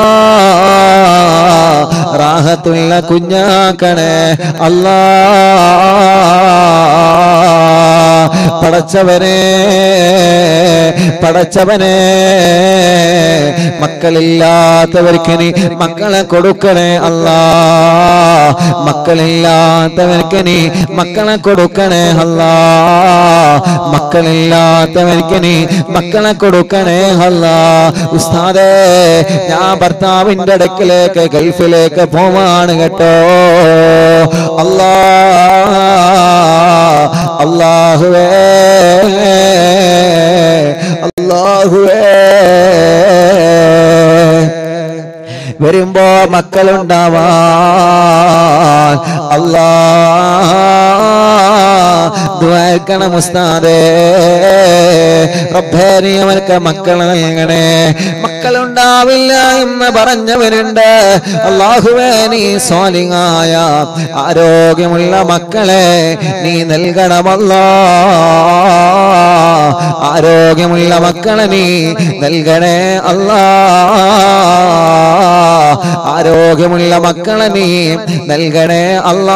റാഹത്തുള്ള കുഞ്ഞാക്കണേ അല്ലാ. പടച്ചവനെ പടച്ചവനെ മക്കളില്ലാത്തവർക്ക് നീ മക്കളെ കൊടുക്കണേ അല്ലാ. മക്കളില്ലാത്തവർക്ക് നീ മക്കളെ കൊടുക്കണേ അല്ലാ. മക്കളില്ലാത്തവർക്ക് നീ മക്കളെ കൊടുക്കണേ അല്ലാ. ഉസ്താദേ ഞാൻ ഭർത്താവിന്റെ അടുക്കിലേക്ക് ഗൾഫിലേക്ക് പോവാണ് കേട്ടോ അല്ലാ. അല്ലാഹുവേ അല്ലാഹുവേ വരുമ്പോ മക്കളുണ്ടാവാൻ അല്ലാ ദ്വാരക്കണം ഉസ്താദേ. റബ്ബേ നീ അവർക്ക് മക്കളെ നൽകണേ. മക്കളുണ്ടാവില്ല എന്ന് പറഞ്ഞവരുണ്ട്. അല്ലാഹുവേ നീ സ്വാലിഹായ ആരോഗ്യമുള്ള മക്കളെ നീ നൽകണമല്ലാ. ആരോഗ്യമുള്ള മക്കളെ നീ നൽകണേ അല്ലാ. ആരോഗ്യമുള്ള മക്കളെ നീ നൽകണേ അല്ലാ.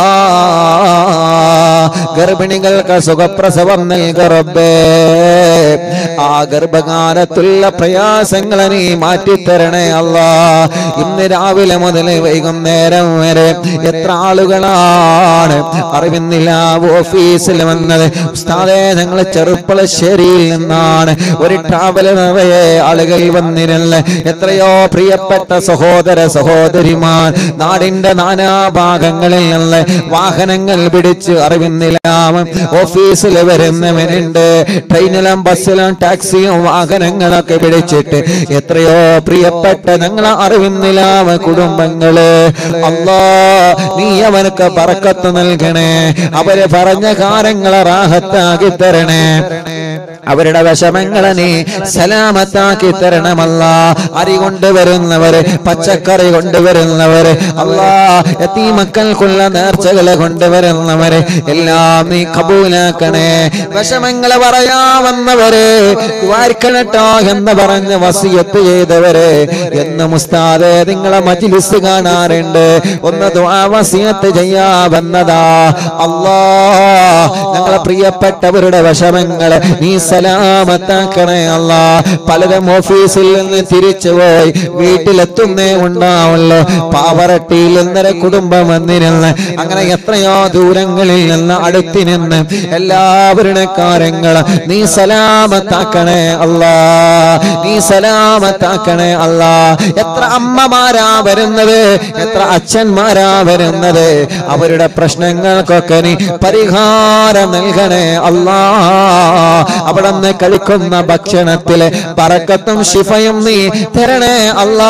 ഗർഭിണികൾക്ക് സുഖപ്രസവം നൽക റബ്ബേ. ആ ഗർഭകാലത്തുള്ള പ്രയാസങ്ങളെ നീ മാറ്റിത്തരണേ അല്ലാ. ഇന്ന് രാവിലെ മുതൽ വൈകുന്നേരം വരെ എത്ര ആളുകളാണ് അറിവിന്നില്ല ഓഫീസിൽ വന്നത്. ഉസ്താദേ ഞങ്ങൾ ചെറുപ്പളശ്ശേരിയിൽ നിന്നാണ്. ഒരു ട്രാവലർ നിറയെ ആളുകൾ വന്നിരുന്ന എത്രയോ പ്രിയപ്പെട്ട സഹോദര സഹോദരിമാർ നാടിന്റെ നാനാഭാഗങ്ങളിൽ നിന്ന് വാഹനങ്ങൾ പിടിച്ച് അറിവിന്നിലാമ ഓഫീസിൽ വരുന്നവനുണ്ട്. ട്രെയിനിലും ബസ്സിലും ടാക്സിയും വാഹനങ്ങളൊക്കെ പിടിച്ചിട്ട് എത്രയോ പ്രിയപ്പെട്ട ഞങ്ങളെ അറിവിന്നിലാമ കുടുംബങ്ങള്. അല്ലാ നീ അവനക്ക് ബർക്കത്ത് നൽകണേ. അവര് പറഞ്ഞ കാര്യങ്ങളെ റാഹത്താക്കി തരണേ. അവരുടെ വിഷമങ്ങളെ നീ സലാമത്താക്കി തരണമല്ല. അരി കൊണ്ടുവരുന്നവര്, പച്ചക്കറി കൊണ്ടുവരുന്നവര്, അല്ലാ യതീമക്കൾക്കുള്ള നേർച്ചകളെ കൊണ്ടുവരുന്നവര് എല്ലാം നീ കബൂലാക്കണേ. വിഷമങ്ങളെ പറയാമെന്നവര് വാരിക്കണട്ടോ എന്ന് പറഞ്ഞ് വസിയത്ത് ചെയ്തവര് എന്ന് മുസ്താദേ നിങ്ങളെ മജ്ലിസ് കാണാറുണ്ട്. ഒന്ന് ദുആ വസിയത്ത് ചെയ്യാമെന്നതാ. അല്ലാ ഞങ്ങളെ പ്രിയപ്പെട്ടവരുടെ വിഷമങ്ങളെ നീ സലാമത്താക്കണേ അല്ലാ. പലരും ഓഫീസിൽ നിന്ന് തിരിച്ചു പോയി വീട്ടിലെത്തുന്നേ ഉണ്ടാവുള്ളൂ. പാവറട്ടിയിൽ നിന്നൊരു കുടുംബം വന്നിരുന്ന് അങ്ങനെ എത്രയോ ദൂരങ്ങളിൽ നിന്ന് അടുത്തി നിന്ന് എല്ലാവരുടെ കാര്യങ്ങൾ നീ സലാമത്താക്കണേ അല്ലാ. നീ സലാമത്താക്കണേ അല്ലാ. എത്ര അമ്മമാരാ വരുന്നത്, എത്ര അച്ഛന്മാരാ വരുന്നത്. അവരുടെ പ്രശ്നങ്ങൾക്കൊക്കെ നീ പരിഹാരം നൽകണേ അല്ലാ. അവിടെ നിന്ന് കഴിക്കുന്ന ഭക്ഷണത്തിലെ ബറക്കത്തും ശിഫയും നീ തരണേ അല്ലാ.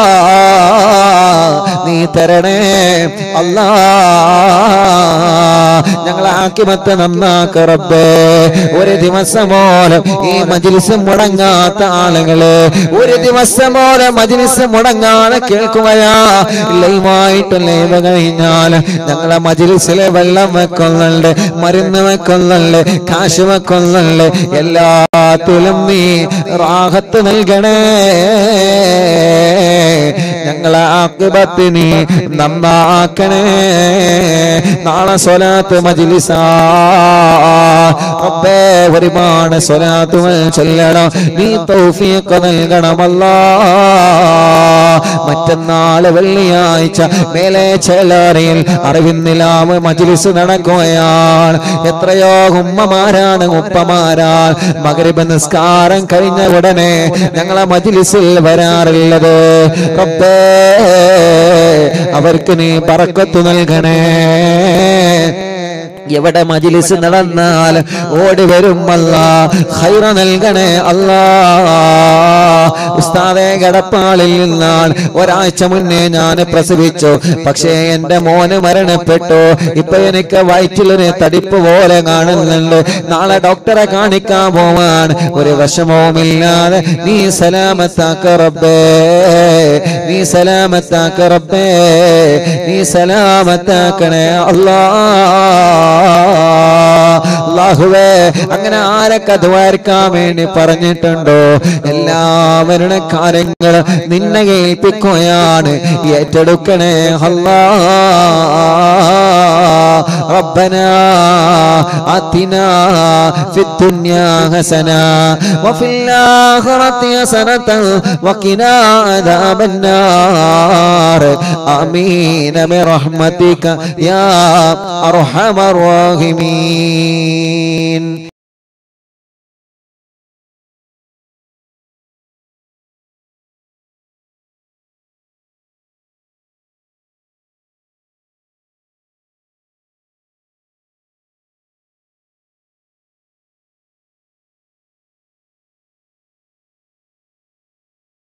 നീ തരണേ അല്ലാ. ഞങ്ങളെ ആക്കിമത്ത് നന്നാക്ക റബ്ബേ. ഒരു ദിവസം പോലും ഈ മജ്ലിസ് മുടങ്ങാത്ത ആളുകള് ഒരു ദിവസം പോലെ മജ്ലിസ് മുടങ്ങാതെ കേൾക്കുകയാ. ലൈവായിട്ട് ലൈവ് കഴിഞ്ഞാൽ ഞങ്ങളെ മജ്ലിസിലെ വെള്ളം വെക്കുന്നുണ്ട്, മരുന്ന് വെക്കുന്നുണ്ട്, കാശ് വെക്കുന്നുണ്ട്. എല്ലാത്തിലും നീ റാഹത്ത് നൽകണേ. ഞങ്ങളെ ആഖിബത്ത് നീ നന്നാക്കണേ. നാളെ സ്വലാത്ത് മജ്ലിസാ റബ്ബേ. ഒരുപാട് സ്വലാത്തുകൾ ചൊല്ലണം. നീ തൗഫീഖ് നൽകണമല്ലാ. മറ്റന്നാൾ വെള്ളിയാഴ്ച മേലെ ചേലാറിയിൽ അറിവിന്നിലാവ് മജ്ലിസ് നടക്കുകയാണ്. എത്രയോ ഉമ്മമാരാണ് ഉപ്പമാരാണ് മഗ്രിബ് നിസ്കാരം കഴിഞ്ഞ ഉടനെ ഞങ്ങളെ മജ്ലിസിൽ വരാറുള്ളത്. റബ്ബേ അവർക്ക് നീ ബറക്കത്ത് നൽകണേ. എവിടെ മജ്ലിസ് നടന്നാൽ ഓടി വരും അല്ലാ. ഖൈർ നൽകണേ അല്ലാ. ഉസ്താദേ ഗടപ്പാളിൽ നിന്നാണ് ഒരാഴ്ച മുന്നേ ഞാൻ പ്രസവിച്ചു. പക്ഷേ എന്റെ മോന് മരണപ്പെട്ടു. ഇപ്പൊ എനിക്ക് വയറ്റിലൊരു തടിപ്പ് പോലെ കാണുന്നുണ്ട്. നാളെ ഡോക്ടറെ കാണിക്കാൻ പോവാൻ ഒരു വിഷമവുമില്ലാതെ നീ സലാമത്താക്ക റബ്ബേ. നീ സലാമത്താക്ക റബ്ബേ. നീ സലാമത്താക്കണേ അല്ലാ. അല്ലാഹുവേ അങ്ങനെ ആരൊക്കെ ദ്വാരക്കാൻ വേണ്ടി പറഞ്ഞിട്ടുണ്ടോ എല്ലാവരുടെ കാര്യങ്ങൾ നിന്നെ ഏൽപ്പിക്കുകയാണ്. ഏറ്റെടുക്കണേ അല്ലാ. ربنا آتنا في الدنيا حسنة وفي الآخرة حسنة وقنا عذاب النار آمين برحمتك يا أرحم الراحمين.